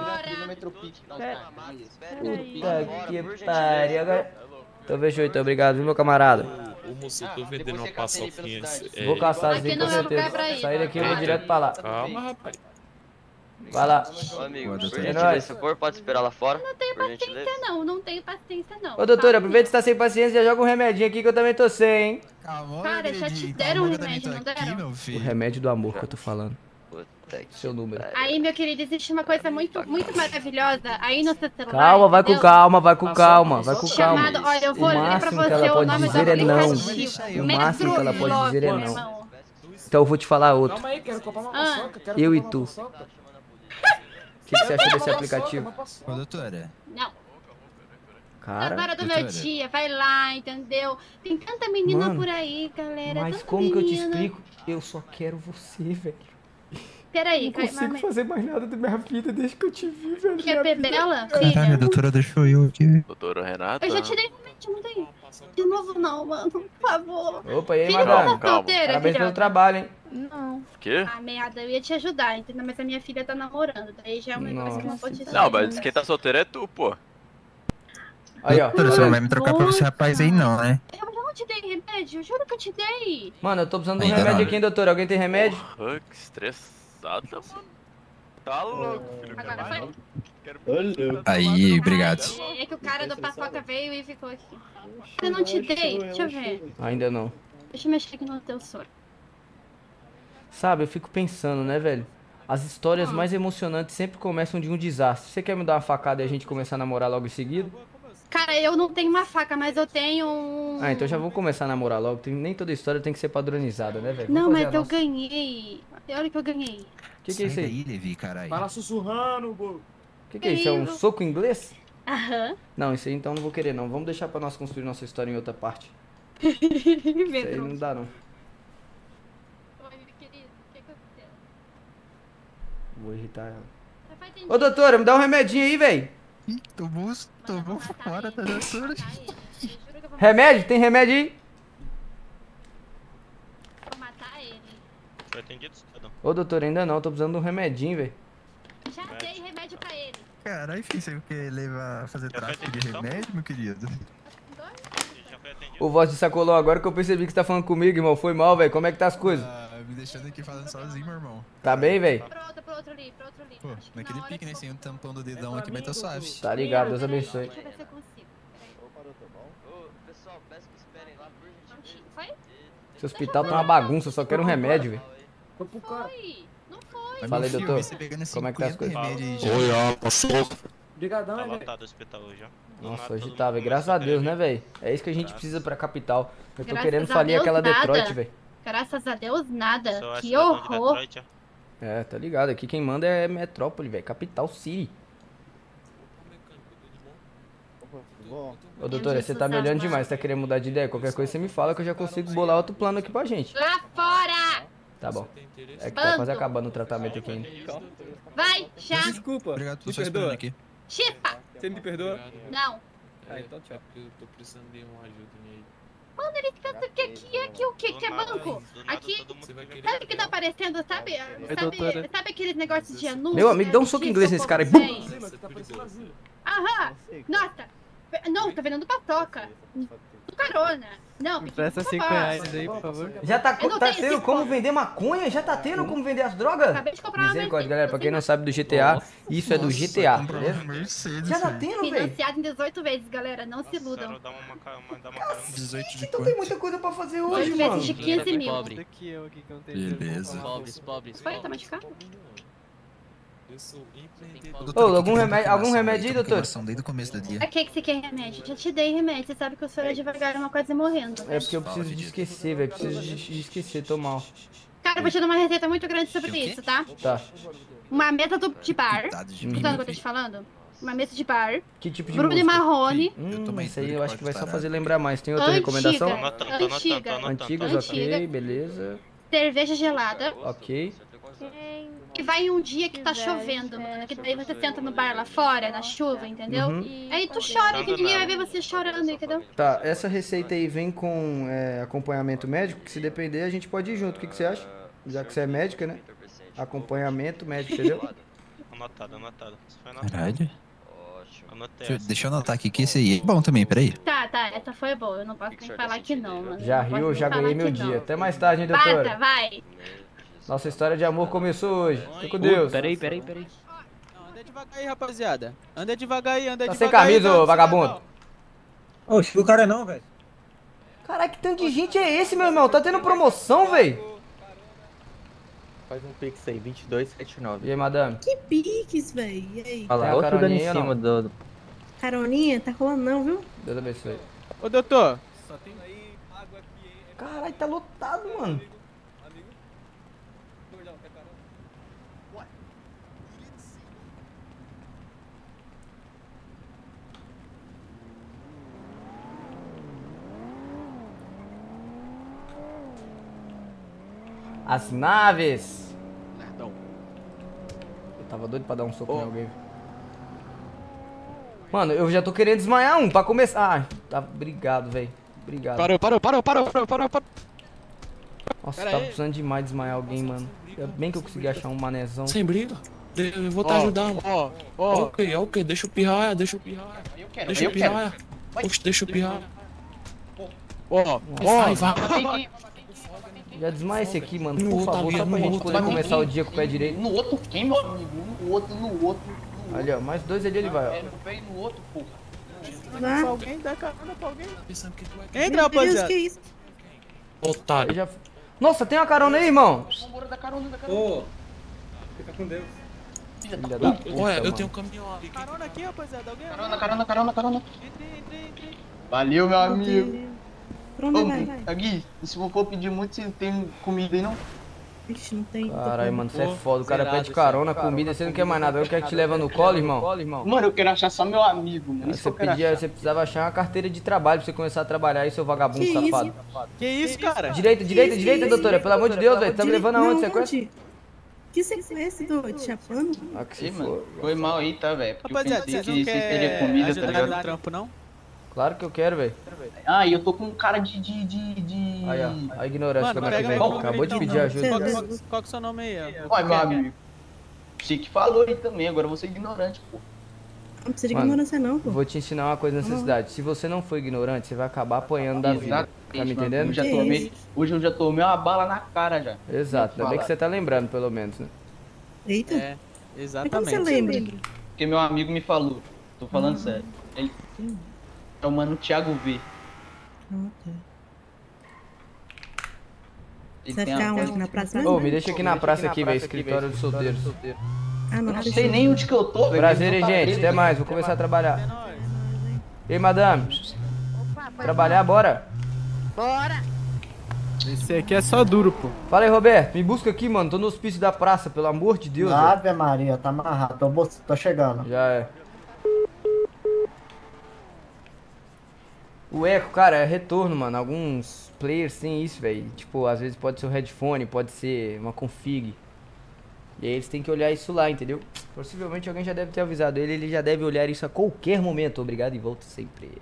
[SPEAKER 2] Puta que pariu. Agora... Então fechou, então. Obrigado, viu, meu camarada?
[SPEAKER 5] Ô moço, eu tô vendendo uma paçoquinha.
[SPEAKER 2] Vou caçar
[SPEAKER 6] Aqui
[SPEAKER 2] assim,
[SPEAKER 6] não
[SPEAKER 2] com
[SPEAKER 6] é lugar
[SPEAKER 2] certeza.
[SPEAKER 6] pra ir.
[SPEAKER 2] Sair daqui eu vou direto pra lá.
[SPEAKER 5] Calma, rapaz.
[SPEAKER 2] Vai lá.
[SPEAKER 1] Ô, amigo,
[SPEAKER 8] Boa,
[SPEAKER 1] por
[SPEAKER 8] doutor.
[SPEAKER 2] É
[SPEAKER 1] gentileza,
[SPEAKER 2] nóis.
[SPEAKER 1] se for, pode esperar lá fora.
[SPEAKER 6] Não tenho
[SPEAKER 1] por gentileza.
[SPEAKER 6] paciência não, não tenho paciência não.
[SPEAKER 2] Ô, doutora, aproveita que você tá sem paciência e já joga um remedinho aqui que eu também tô sem, hein?
[SPEAKER 8] Calma,
[SPEAKER 6] Cara, já te
[SPEAKER 8] queridinho,
[SPEAKER 6] deram
[SPEAKER 8] calma,
[SPEAKER 6] um
[SPEAKER 8] eu também
[SPEAKER 6] remédio,
[SPEAKER 8] tô
[SPEAKER 6] não
[SPEAKER 8] aqui,
[SPEAKER 6] deram?
[SPEAKER 8] meu
[SPEAKER 2] O
[SPEAKER 8] filho.
[SPEAKER 2] remédio do amor que eu tô falando.
[SPEAKER 1] Puta que
[SPEAKER 2] Seu número.
[SPEAKER 1] pariu.
[SPEAKER 6] Aí, meu querido, existe uma coisa muito maravilhosa aí no seu celular.
[SPEAKER 2] Calma, vai com
[SPEAKER 6] entendeu?
[SPEAKER 2] calma, vai com calma, vai com calma.
[SPEAKER 6] Chamado, olha, eu vou
[SPEAKER 2] O
[SPEAKER 6] ler pra
[SPEAKER 2] máximo que
[SPEAKER 6] você
[SPEAKER 2] ela
[SPEAKER 6] o
[SPEAKER 2] pode
[SPEAKER 6] nome do
[SPEAKER 2] dizer é não.
[SPEAKER 6] aplicativo.
[SPEAKER 2] O máximo que ela pode dizer é
[SPEAKER 6] Metrolog,
[SPEAKER 2] não.
[SPEAKER 6] irmão.
[SPEAKER 2] Então eu vou te falar outro.
[SPEAKER 10] Calma aí, quero comprar uma
[SPEAKER 6] Ah.
[SPEAKER 10] paçoca. Quero
[SPEAKER 2] Eu e
[SPEAKER 10] comprar
[SPEAKER 2] tu.
[SPEAKER 10] uma paçoca.
[SPEAKER 2] O que você acha desse aplicativo?
[SPEAKER 8] Ô, doutora,
[SPEAKER 6] Não,
[SPEAKER 2] Cara,
[SPEAKER 6] agora do meu
[SPEAKER 8] doutora.
[SPEAKER 6] dia, vai lá, entendeu? Tem tanta menina
[SPEAKER 2] Mano,
[SPEAKER 6] por aí, galera.
[SPEAKER 2] mas
[SPEAKER 6] tanta
[SPEAKER 2] como que eu te
[SPEAKER 6] menina.
[SPEAKER 2] explico? Eu só quero você, velho.
[SPEAKER 6] Peraí,
[SPEAKER 2] Não consigo fazer mais nada da minha vida desde que eu te vi, velho.
[SPEAKER 6] quer beber ela?
[SPEAKER 8] caralho, a
[SPEAKER 6] Filha,
[SPEAKER 8] doutora deixou eu aqui.
[SPEAKER 11] Doutora Renata.
[SPEAKER 6] eu já te dei remédio, não tem novo, não, mano. Por favor.
[SPEAKER 2] Opa, e aí,
[SPEAKER 6] Filha
[SPEAKER 2] madame?
[SPEAKER 6] da solteira,
[SPEAKER 2] Parabéns pelo
[SPEAKER 6] filhota.
[SPEAKER 2] trabalho, hein?
[SPEAKER 4] Não.
[SPEAKER 10] Quê?
[SPEAKER 6] Ah, merda, eu ia te ajudar, entendeu? Mas a minha filha tá namorando. Daí já é um negócio que eu não vou te
[SPEAKER 10] Não, mas quem tá solteiro é tu, pô.
[SPEAKER 2] Aí, ó.
[SPEAKER 8] Doutora, você não vai me trocar pra esse rapaz aí, não, né?
[SPEAKER 6] Eu não te dei remédio, eu juro que eu te dei.
[SPEAKER 2] Mano, eu tô precisando de um
[SPEAKER 8] Ainda
[SPEAKER 2] remédio
[SPEAKER 8] não.
[SPEAKER 2] aqui, hein, doutor? Alguém tem remédio?
[SPEAKER 10] Porra, que estressada, mano. Tá louco, filho.
[SPEAKER 6] Agora foi?
[SPEAKER 8] Aí, obrigado.
[SPEAKER 6] É que o cara do paçoca veio e ficou aqui. Eu não te dei, deixa eu ver.
[SPEAKER 2] Ainda não.
[SPEAKER 6] Deixa eu mexer aqui no teu soro.
[SPEAKER 2] Sabe, eu fico pensando, né, velho? As histórias mais emocionantes sempre começam de um desastre. Você quer me dar uma facada e a gente começar a namorar logo em seguida?
[SPEAKER 6] Cara, eu não tenho uma faca, mas eu tenho um...
[SPEAKER 2] Ah, então já vamos começar a namorar logo. Nem toda história tem que ser padronizada, né, velho?
[SPEAKER 6] Não,
[SPEAKER 2] Vamos fazer
[SPEAKER 6] mas
[SPEAKER 2] a
[SPEAKER 6] eu
[SPEAKER 2] nossa.
[SPEAKER 6] ganhei. Olha que eu ganhei.
[SPEAKER 2] Que é isso aí?
[SPEAKER 8] Sai daí, Levi, caralho.
[SPEAKER 9] Fala sussurrando, pô.
[SPEAKER 2] Que é isso? É um soco inglês?
[SPEAKER 6] Aham.
[SPEAKER 2] Não, isso aí então não vou querer não. Vamos deixar pra nós construir nossa história em outra parte. Isso aí não dá não.
[SPEAKER 6] Oi, querido, o que aconteceu?
[SPEAKER 2] Vou irritar ela.
[SPEAKER 6] Você faz
[SPEAKER 2] Ô, doutora, me dá um remedinho aí, velho.
[SPEAKER 8] Ih, tomou fora da doutora.
[SPEAKER 2] Remédio? Tem remédio aí?
[SPEAKER 6] Vou matar ele.
[SPEAKER 5] Foi atendido, cidadão.
[SPEAKER 2] Ô, doutor, ainda não. Tô precisando de um remedinho, velho.
[SPEAKER 6] Já dei remédio pra ele.
[SPEAKER 8] Caralho, filho, você quer levar fazer tráfico de remédio, meu querido?
[SPEAKER 5] Já foi atendido.
[SPEAKER 2] O voz de sacolão agora que eu percebi que você tá falando comigo, irmão. Foi mal, velho. Como é que tá as coisas?
[SPEAKER 8] Me deixando aqui falando sozinho, meu irmão.
[SPEAKER 2] Tá bem, velho?
[SPEAKER 6] Pro outro ali, pro outro ali.
[SPEAKER 8] Pô,
[SPEAKER 6] Acho que
[SPEAKER 8] naquele
[SPEAKER 6] na hora
[SPEAKER 8] pique,
[SPEAKER 6] que
[SPEAKER 8] né?
[SPEAKER 6] for-
[SPEAKER 8] Sem um tampão do dedão aqui, mas tá suave.
[SPEAKER 2] Tá ligado, Deus abençoe.
[SPEAKER 6] Deixa eu ver se eu consigo. Peraí.
[SPEAKER 1] Ô, pessoal, peço que esperem lá por gentileza.
[SPEAKER 6] Foi?
[SPEAKER 2] Esse hospital tá uma bagunça, eu só quero um remédio, velho.
[SPEAKER 9] Foi pro cara.
[SPEAKER 6] Foi. Não foi.
[SPEAKER 8] Mas,
[SPEAKER 2] Fala aí,
[SPEAKER 8] meu filho,
[SPEAKER 2] doutor.
[SPEAKER 8] você pegando
[SPEAKER 2] Como é que tá as
[SPEAKER 8] 50
[SPEAKER 2] coisas?
[SPEAKER 8] remédios aí já.
[SPEAKER 5] Oi, ó, passou.
[SPEAKER 9] Obrigadão,
[SPEAKER 5] Tá
[SPEAKER 9] velho.
[SPEAKER 5] lotado o hospital hoje, ó. Do
[SPEAKER 2] Nossa,
[SPEAKER 5] nada,
[SPEAKER 2] hoje
[SPEAKER 5] todo
[SPEAKER 2] tá,
[SPEAKER 5] mundo
[SPEAKER 2] velho.
[SPEAKER 5] começou
[SPEAKER 2] Graças a Deus,
[SPEAKER 5] querer
[SPEAKER 2] né, velho? É isso que a gente precisa pra capital. Eu tô
[SPEAKER 6] Graças
[SPEAKER 2] querendo
[SPEAKER 6] a
[SPEAKER 2] falir
[SPEAKER 6] Deus,
[SPEAKER 2] aquela Detroit,
[SPEAKER 6] nada.
[SPEAKER 2] velho.
[SPEAKER 6] Graças a Deus,
[SPEAKER 5] vir.
[SPEAKER 6] nada.
[SPEAKER 5] Sou a
[SPEAKER 6] Que
[SPEAKER 5] cidadão de
[SPEAKER 6] horror.
[SPEAKER 5] Detroit, ó.
[SPEAKER 2] É, tá ligado. Aqui quem manda é Metrópole, velho. Capital City. Ô, doutora, você tá me olhando demais. Tá querendo mudar de ideia? Qualquer coisa você me fala que eu já consigo bolar outro plano aqui pra gente.
[SPEAKER 6] Lá fora!
[SPEAKER 2] Tá bom. É que tá quase
[SPEAKER 6] Bando.
[SPEAKER 2] acabando o tratamento aqui ainda.
[SPEAKER 6] Vai, já!
[SPEAKER 9] Desculpa.
[SPEAKER 8] Obrigado, tô
[SPEAKER 9] Me
[SPEAKER 8] só esperando
[SPEAKER 9] perdoa.
[SPEAKER 8] aqui.
[SPEAKER 6] Chipa!
[SPEAKER 9] Você me perdoa?
[SPEAKER 6] Não.
[SPEAKER 9] Ah, então tchau.
[SPEAKER 5] Eu tô precisando de uma ajudinha aí.
[SPEAKER 6] Mano, ele fica aqui o que?
[SPEAKER 5] Do
[SPEAKER 6] Que é
[SPEAKER 5] nada,
[SPEAKER 6] banco?
[SPEAKER 5] do nada,
[SPEAKER 6] Aqui.
[SPEAKER 5] todo mundo
[SPEAKER 10] Você vai
[SPEAKER 5] querer
[SPEAKER 6] Sabe o que tá aparecendo? Sabe?
[SPEAKER 3] doutora.
[SPEAKER 6] Sabe aqueles negócios de anúncio?
[SPEAKER 2] Meu amigo, dá um soco inglês nesse cara aí. Bum!
[SPEAKER 9] Sim, mas você tá parecendo azul.
[SPEAKER 6] Aham! Nossa! Não, tá vendendo paçoca. Do carona. Não, pedi
[SPEAKER 3] Presta
[SPEAKER 6] por
[SPEAKER 3] 5
[SPEAKER 6] favor.
[SPEAKER 3] reais aí, por favor.
[SPEAKER 2] Já tá,
[SPEAKER 6] Eu não
[SPEAKER 2] tá
[SPEAKER 6] tenho
[SPEAKER 2] tendo
[SPEAKER 6] esse
[SPEAKER 2] como
[SPEAKER 6] ponto.
[SPEAKER 2] vender maconha? Já tá tendo como vender as drogas?
[SPEAKER 6] Acabei de comprar uma
[SPEAKER 2] Misericórdia,
[SPEAKER 6] Mercedes,
[SPEAKER 2] galera. Pra quem não sabe do GTA, isso é do GTA, beleza?
[SPEAKER 8] Mercedes,
[SPEAKER 2] Já tá
[SPEAKER 8] velho.
[SPEAKER 2] tendo, velho.
[SPEAKER 6] Financiado em 18 vezes, galera. Não se iludam.
[SPEAKER 5] Dá uma cara.
[SPEAKER 8] 18 de
[SPEAKER 2] Então tem
[SPEAKER 8] quanto?
[SPEAKER 2] muita coisa pra fazer
[SPEAKER 6] 8
[SPEAKER 2] hoje, mano.
[SPEAKER 6] vezes de 15 mil.
[SPEAKER 7] Pobre.
[SPEAKER 3] Que eu aqui que eu não tenho dinheiro pra
[SPEAKER 8] Beleza.
[SPEAKER 3] comprar.
[SPEAKER 7] Pobres.
[SPEAKER 6] Foi, tá machucado?
[SPEAKER 5] Eu sou empreendedor.
[SPEAKER 7] Ô,
[SPEAKER 8] Doutora,
[SPEAKER 2] Ô,
[SPEAKER 8] o que
[SPEAKER 2] algum
[SPEAKER 8] que tá
[SPEAKER 2] remédio-
[SPEAKER 8] com
[SPEAKER 2] algum
[SPEAKER 8] queimação
[SPEAKER 2] remédio aí,
[SPEAKER 8] aí? Tô com
[SPEAKER 2] doutor?
[SPEAKER 8] queimação desde o começo do dia.
[SPEAKER 6] Pra que você quer remédio? Já te dei remédio. Você sabe que o senhor é devagar, é uma quase morrendo.
[SPEAKER 2] É porque eu preciso de esquecer, velho. Preciso de esquecer, tô mal.
[SPEAKER 6] Cara, eu vou te dar uma receita muito grande sobre
[SPEAKER 8] O quê?
[SPEAKER 6] isso, tá?
[SPEAKER 2] Tá.
[SPEAKER 6] Uma mesa de bar.
[SPEAKER 8] Coitado de mim,
[SPEAKER 6] Escutando o
[SPEAKER 8] meu
[SPEAKER 6] que eu tô
[SPEAKER 8] filho.
[SPEAKER 6] te falando? Uma mesa de bar.
[SPEAKER 2] Que tipo de
[SPEAKER 6] Bruno e
[SPEAKER 2] música?
[SPEAKER 6] Marrone.
[SPEAKER 8] Eu tô mais
[SPEAKER 2] Isso aí
[SPEAKER 8] duro
[SPEAKER 2] eu
[SPEAKER 8] que
[SPEAKER 2] acho que vai só
[SPEAKER 8] pode
[SPEAKER 2] fazer
[SPEAKER 8] parar.
[SPEAKER 2] lembrar mais. Tem outra recomendação?
[SPEAKER 6] Antiga.
[SPEAKER 5] Anotando, tô anotando,
[SPEAKER 6] Antiga.
[SPEAKER 5] tô anotando.
[SPEAKER 2] Antigos,
[SPEAKER 6] Antiga.
[SPEAKER 2] ok, beleza.
[SPEAKER 6] Cerveja gelada.
[SPEAKER 2] Ok.
[SPEAKER 6] Que vai em um dia que tá chovendo, mano. Que daí você senta no bar lá fora, na chuva, entendeu?
[SPEAKER 2] Uhum.
[SPEAKER 6] Aí tu chora, que ninguém vai ver você chorando, entendeu?
[SPEAKER 2] Tá, essa receita aí vem com acompanhamento médico, que se depender a gente pode ir junto. O que, que você acha? Já que você é médica, né? Acompanhamento médico, entendeu?
[SPEAKER 5] Anotado. Isso foi anotado.
[SPEAKER 8] Caralho.
[SPEAKER 1] Ótimo.
[SPEAKER 5] Anotei.
[SPEAKER 8] Deixa eu anotar aqui que esse aí é bom também, peraí.
[SPEAKER 6] Tá, essa foi boa. Eu não posso nem falar que não, mano.
[SPEAKER 2] Já
[SPEAKER 6] Não posso
[SPEAKER 2] riu,
[SPEAKER 6] nem
[SPEAKER 2] já
[SPEAKER 6] falar
[SPEAKER 2] ganhei meu
[SPEAKER 6] que
[SPEAKER 2] dia.
[SPEAKER 6] não.
[SPEAKER 2] Até mais tarde, hein,
[SPEAKER 6] Vaza,
[SPEAKER 2] doutora?
[SPEAKER 6] vai.
[SPEAKER 2] Nossa história de amor começou hoje. Tô com Deus.
[SPEAKER 7] Peraí.
[SPEAKER 9] Não, anda devagar aí, rapaziada. Anda devagar aí, anda
[SPEAKER 2] Tá
[SPEAKER 9] devagar
[SPEAKER 2] sem
[SPEAKER 9] aí,
[SPEAKER 2] camisa,
[SPEAKER 9] tá?
[SPEAKER 2] ô vagabundo.
[SPEAKER 11] Oxe, o cara não, velho.
[SPEAKER 2] Caralho, que tanto de gente é esse, meu irmão? Tá tendo promoção, velho?
[SPEAKER 7] Faz um pix aí, 2279.
[SPEAKER 2] E aí, madame?
[SPEAKER 12] Que piques, véi. E aí?
[SPEAKER 7] Olha
[SPEAKER 2] Tem
[SPEAKER 7] lá,
[SPEAKER 2] a
[SPEAKER 7] outro dando em
[SPEAKER 2] caroninha ou
[SPEAKER 7] cima
[SPEAKER 2] não?
[SPEAKER 7] do...
[SPEAKER 12] Caroninha? Tá rolando não, viu?
[SPEAKER 2] Deus abençoe.
[SPEAKER 9] Ô, doutor.
[SPEAKER 2] Caralho, tá lotado, mano. As naves.
[SPEAKER 3] Nerdão.
[SPEAKER 2] Eu tava doido pra dar um soco em alguém. Mano, eu já tô querendo desmaiar um pra começar. Ah, tá, obrigado, velho. Obrigado.
[SPEAKER 3] Parou.
[SPEAKER 2] Nossa,
[SPEAKER 3] Pera
[SPEAKER 2] tava
[SPEAKER 3] aí.
[SPEAKER 2] precisando demais desmaiar alguém, mano. Ainda bem que eu consegui achar um manezão.
[SPEAKER 5] Sem briga. Eu vou te ajudar, mano. Ok, deixa eu pirrar. Deixa eu pirrar. Oxe, deixa eu pirrar. Vai.
[SPEAKER 2] Já desmaia esse aqui, mano,
[SPEAKER 5] No
[SPEAKER 2] por
[SPEAKER 5] outro
[SPEAKER 2] favor,
[SPEAKER 5] ali,
[SPEAKER 2] só pra
[SPEAKER 5] no
[SPEAKER 2] gente
[SPEAKER 5] outro,
[SPEAKER 2] poder
[SPEAKER 5] no
[SPEAKER 2] começar
[SPEAKER 5] outro.
[SPEAKER 2] o dia com o pé direito.
[SPEAKER 13] No outro quem, meu amigo? No outro.
[SPEAKER 2] Ali, ó, mais 2 ali ele vai, ó.
[SPEAKER 13] No pé e no outro, porra.
[SPEAKER 12] Vai.
[SPEAKER 9] Alguém dá carona pra alguém.
[SPEAKER 3] Entra,
[SPEAKER 12] Meu Deus,
[SPEAKER 3] rapaziada.
[SPEAKER 12] que isso?
[SPEAKER 5] Otário.
[SPEAKER 2] Ele já... Nossa, tem uma carona aí, irmão.
[SPEAKER 13] Vambora da carona.
[SPEAKER 11] Ô, fica com Deus.
[SPEAKER 2] Filha da puta,
[SPEAKER 5] Olha, eu
[SPEAKER 2] mano.
[SPEAKER 5] tenho um caminhão ali.
[SPEAKER 9] Carona aqui, rapaziada. Alguém?
[SPEAKER 13] Carona.
[SPEAKER 9] Entrei.
[SPEAKER 13] Valeu, meu amigo.
[SPEAKER 12] Pra onde vai?
[SPEAKER 13] Gui, se eu for pedir muito, você tem comida aí não?
[SPEAKER 12] Ixi, não tem.
[SPEAKER 2] Caralho, mano, você é foda. O cara pede carona, comida, você não quer mais nada. Eu quero que te leva no colo, irmão.
[SPEAKER 13] Mano, eu quero achar só meu amigo, mano. Isso que
[SPEAKER 2] Você,
[SPEAKER 13] eu quero achar.
[SPEAKER 2] você precisava achar uma carteira de trabalho pra você começar a trabalhar aí, seu vagabundo
[SPEAKER 12] Que
[SPEAKER 2] safado.
[SPEAKER 9] Que isso, cara?
[SPEAKER 2] Direita, doutora. Pelo amor de Deus, velho. Tá me levando aonde, sequestro?
[SPEAKER 12] Que sequestro, doido? Chapando?
[SPEAKER 2] Ah, que se
[SPEAKER 13] Ei, mano,
[SPEAKER 2] for.
[SPEAKER 13] foi mal aí, tá, velho? Porque eu
[SPEAKER 9] Rapaziada,
[SPEAKER 13] pensei
[SPEAKER 9] vocês
[SPEAKER 13] que
[SPEAKER 9] não
[SPEAKER 13] vocês teriam
[SPEAKER 9] querem
[SPEAKER 13] comida, tá
[SPEAKER 9] ajudar no
[SPEAKER 13] ligado?
[SPEAKER 9] trampo, não?
[SPEAKER 2] Claro que eu quero, velho.
[SPEAKER 13] Ah, e eu tô com um cara de...
[SPEAKER 2] Aí, ó. A ignorância
[SPEAKER 9] Mano,
[SPEAKER 2] como é que
[SPEAKER 9] pega
[SPEAKER 2] vem.
[SPEAKER 9] meu número,
[SPEAKER 2] Acabou de
[SPEAKER 9] então.
[SPEAKER 2] pedir ajuda.
[SPEAKER 9] Qual que é o seu nome aí, ó?
[SPEAKER 13] Ué, meu amigo. Você que falou aí também, agora você é ignorante, pô.
[SPEAKER 12] Não precisa de
[SPEAKER 2] Mano,
[SPEAKER 12] ignorância, não, pô.
[SPEAKER 2] Vou te ensinar uma coisa nessa cidade. Se você não for ignorante, você vai acabar apanhando da vida. Tá me entendendo?
[SPEAKER 13] Hoje eu já tomei uma bala na cara já.
[SPEAKER 2] Exato. Ainda bem que você tá lembrando, pelo menos, né?
[SPEAKER 12] Eita.
[SPEAKER 9] É,
[SPEAKER 12] Mas como
[SPEAKER 9] exatamente.
[SPEAKER 12] você lembra?
[SPEAKER 13] Porque meu amigo me falou. Tô falando sério. Ele é o mano Thiago V. Ele
[SPEAKER 12] Você vai
[SPEAKER 13] tem
[SPEAKER 12] ficar
[SPEAKER 13] a-
[SPEAKER 12] onde? Na praça
[SPEAKER 2] Ô,
[SPEAKER 12] mesmo?
[SPEAKER 2] me deixa aqui na praça aqui, velho. Escritório dos solteiros.
[SPEAKER 12] Ah,
[SPEAKER 13] Eu não sei nem onde que eu tô, velho.
[SPEAKER 2] Prazer,
[SPEAKER 13] Ele
[SPEAKER 2] hein,
[SPEAKER 13] tá
[SPEAKER 2] gente.
[SPEAKER 13] preso.
[SPEAKER 2] Até mais. Vou começar a trabalhar. Ei, madame. Trabalhar, bora?
[SPEAKER 9] Esse aqui é só duro, pô.
[SPEAKER 2] Fala aí, Roberto. Me busca aqui, mano. Tô no hospício da praça, pelo amor de Deus. velho.
[SPEAKER 11] Ave Maria, tá amarrado. Tô chegando.
[SPEAKER 2] Já é. O eco, cara, é retorno, mano. Alguns players têm isso, velho. Tipo, às vezes pode ser um headphone, pode ser uma config. E aí eles têm que olhar isso lá, entendeu? Possivelmente alguém já deve ter avisado ele já deve olhar isso a qualquer momento. Obrigado e volto sempre.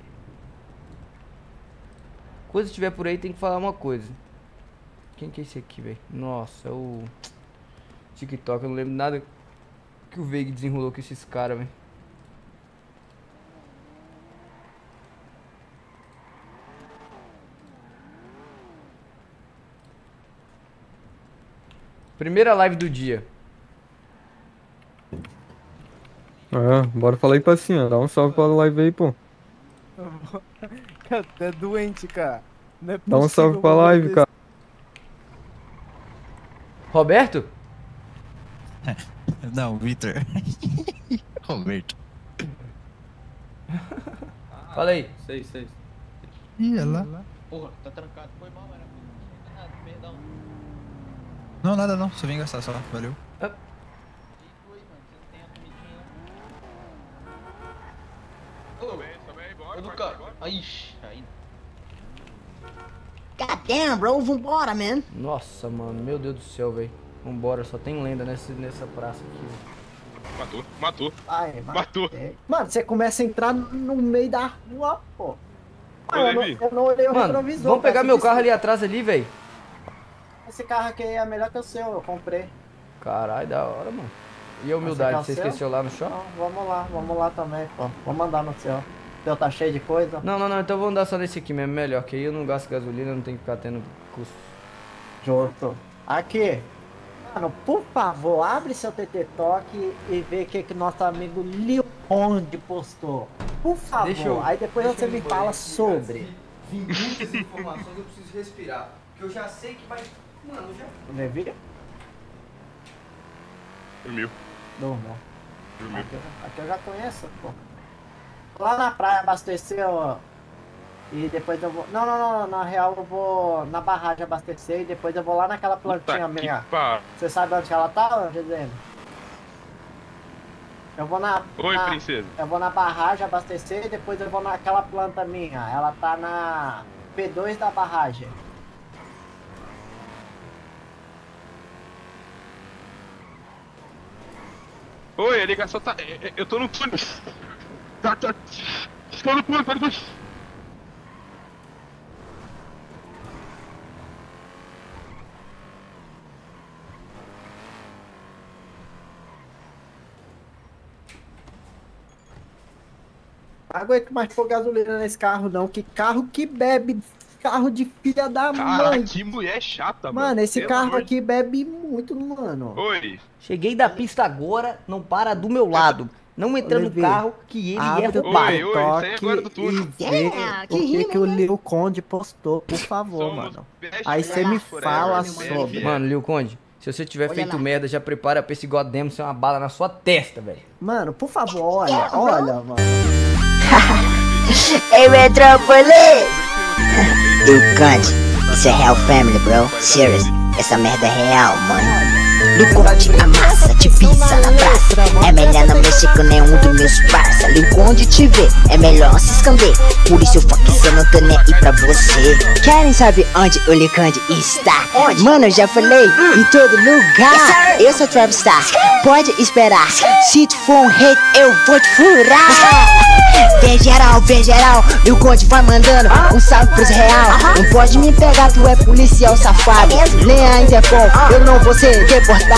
[SPEAKER 2] Quando estiver por aí, tem que falar uma coisa. Quem que é esse aqui, velho? Nossa, é o TikTok. Eu não lembro nada que o Veig desenrolou com esses caras, velho. Primeira live do dia.
[SPEAKER 14] Ah, bora falar aí pra cima. Dá um salve pra live aí, pô.
[SPEAKER 9] Cara, tu é doente, cara. Não é
[SPEAKER 14] Dá um
[SPEAKER 9] possível
[SPEAKER 14] salve pra
[SPEAKER 9] um
[SPEAKER 14] live,
[SPEAKER 9] bagulho
[SPEAKER 14] cara.
[SPEAKER 2] Roberto?
[SPEAKER 8] Não, Victor. Roberto.
[SPEAKER 2] Fala aí.
[SPEAKER 14] Sei.
[SPEAKER 8] Ih, é lá.
[SPEAKER 13] Porra, tá trancado. Foi mal, era. Nada, perdão.
[SPEAKER 8] Não, nada não. Só vim gastar só. Valeu.
[SPEAKER 13] Ô, Duca. Ixi, aí.
[SPEAKER 12] God damn, bro, vambora, man.
[SPEAKER 2] Nossa, mano, meu Deus do céu, velho. Vambora, só tem lenda nessa praça aqui, velho.
[SPEAKER 10] Matou.
[SPEAKER 11] Ai,
[SPEAKER 10] Matou.
[SPEAKER 11] Mano, você começa a entrar no meio da rua, pô.
[SPEAKER 10] Ô, Levi.
[SPEAKER 11] Eu não olhei o
[SPEAKER 2] Mano,
[SPEAKER 11] retrovisor.
[SPEAKER 2] vamos pegar
[SPEAKER 11] parece
[SPEAKER 2] meu
[SPEAKER 11] que
[SPEAKER 2] carro ali atrás ali, velho.
[SPEAKER 11] Esse carro aqui é melhor que o seu, eu comprei.
[SPEAKER 2] Caralho, da hora, mano. E a humildade,
[SPEAKER 11] Mas
[SPEAKER 2] você
[SPEAKER 11] você quer o
[SPEAKER 2] esqueceu lá no shopping?
[SPEAKER 11] Não, vamos lá também, pô. Vamos andar no seu. O seu tá cheio de coisa.
[SPEAKER 2] Não, então vamos andar só nesse aqui mesmo, melhor. Que aí eu não gasto gasolina, não tenho que ficar tendo custo.
[SPEAKER 11] Justo. Aqui. Mano, por favor, abre seu TT Talk e vê o que nosso amigo Leonde postou. Por favor.
[SPEAKER 2] Deixa eu-
[SPEAKER 11] Aí depois
[SPEAKER 2] deixa
[SPEAKER 11] você
[SPEAKER 2] eu
[SPEAKER 11] me
[SPEAKER 2] ir no
[SPEAKER 11] fala
[SPEAKER 2] banheiro,
[SPEAKER 11] sobre.
[SPEAKER 2] Vim muitas informações, eu preciso respirar. Porque eu já sei que vai. Mano, já.
[SPEAKER 11] Levi?
[SPEAKER 10] Dormiu.
[SPEAKER 11] Dormiu.
[SPEAKER 10] Dormiu.
[SPEAKER 11] Aqui eu já conheço, pô. Lá na praia abastecer, ó. E depois eu vou. Não, na real eu vou na barragem abastecer e depois eu vou lá naquela plantinha
[SPEAKER 10] Puta que
[SPEAKER 11] minha.
[SPEAKER 10] pariu.
[SPEAKER 11] Você sabe onde que ela tá, Gisele? Eu vou na.
[SPEAKER 10] Oi,
[SPEAKER 11] na-
[SPEAKER 10] princesa.
[SPEAKER 11] Eu vou na barragem abastecer e depois eu vou naquela planta minha. Ela tá na P2 da barragem.
[SPEAKER 10] Oi, a ligação tá. Eu tô no túnel. Tô no túnel, tô no túnel.
[SPEAKER 11] Não aguento mais pôr gasolina nesse carro, não. Que carro que bebe. Carro de filha da
[SPEAKER 15] Cara,
[SPEAKER 11] mãe.
[SPEAKER 15] que mulher chata, mano.
[SPEAKER 11] Mano, esse
[SPEAKER 15] Pelo
[SPEAKER 11] carro
[SPEAKER 15] amor de-
[SPEAKER 11] aqui bebe muito, mano.
[SPEAKER 15] Oi.
[SPEAKER 2] Cheguei da pista agora, não para do meu lado. Não entra no
[SPEAKER 11] Levi,
[SPEAKER 2] carro que ele é
[SPEAKER 11] abre o
[SPEAKER 2] roubado.
[SPEAKER 15] Oi, isso aí é agora do
[SPEAKER 11] TikTok e
[SPEAKER 15] turno.
[SPEAKER 11] vê o que o Lil Conde postou, por favor, mano. Aí você me fala sobre.
[SPEAKER 2] Mano, Lil Conde, se você tiver feito merda, já prepara pra esse goddamn ser uma bala na sua testa, velho.
[SPEAKER 11] Mano, por favor, olha, mano.
[SPEAKER 16] Ei, Metrópole! Lil Conde, isso é real family, bro. Serious, essa merda é real, mano. Lil Conde amassa, te pisa na praça. É melhor não mexer com nenhum dos meus parça. Lil Conde te vê, é melhor se esconder. Por isso eu eu não tô nem aí pra você. Querem saber onde o Lil Conde está? Mano, eu já falei em todo lugar. Eu sou Travis Star, pode esperar. Se tu for um hate, eu vou te furar. Vem geral, Lil Conde vai mandando um salve pros real. Não pode me pegar, tu é policial safado. Nem a Interpol, eu não vou ser deportado.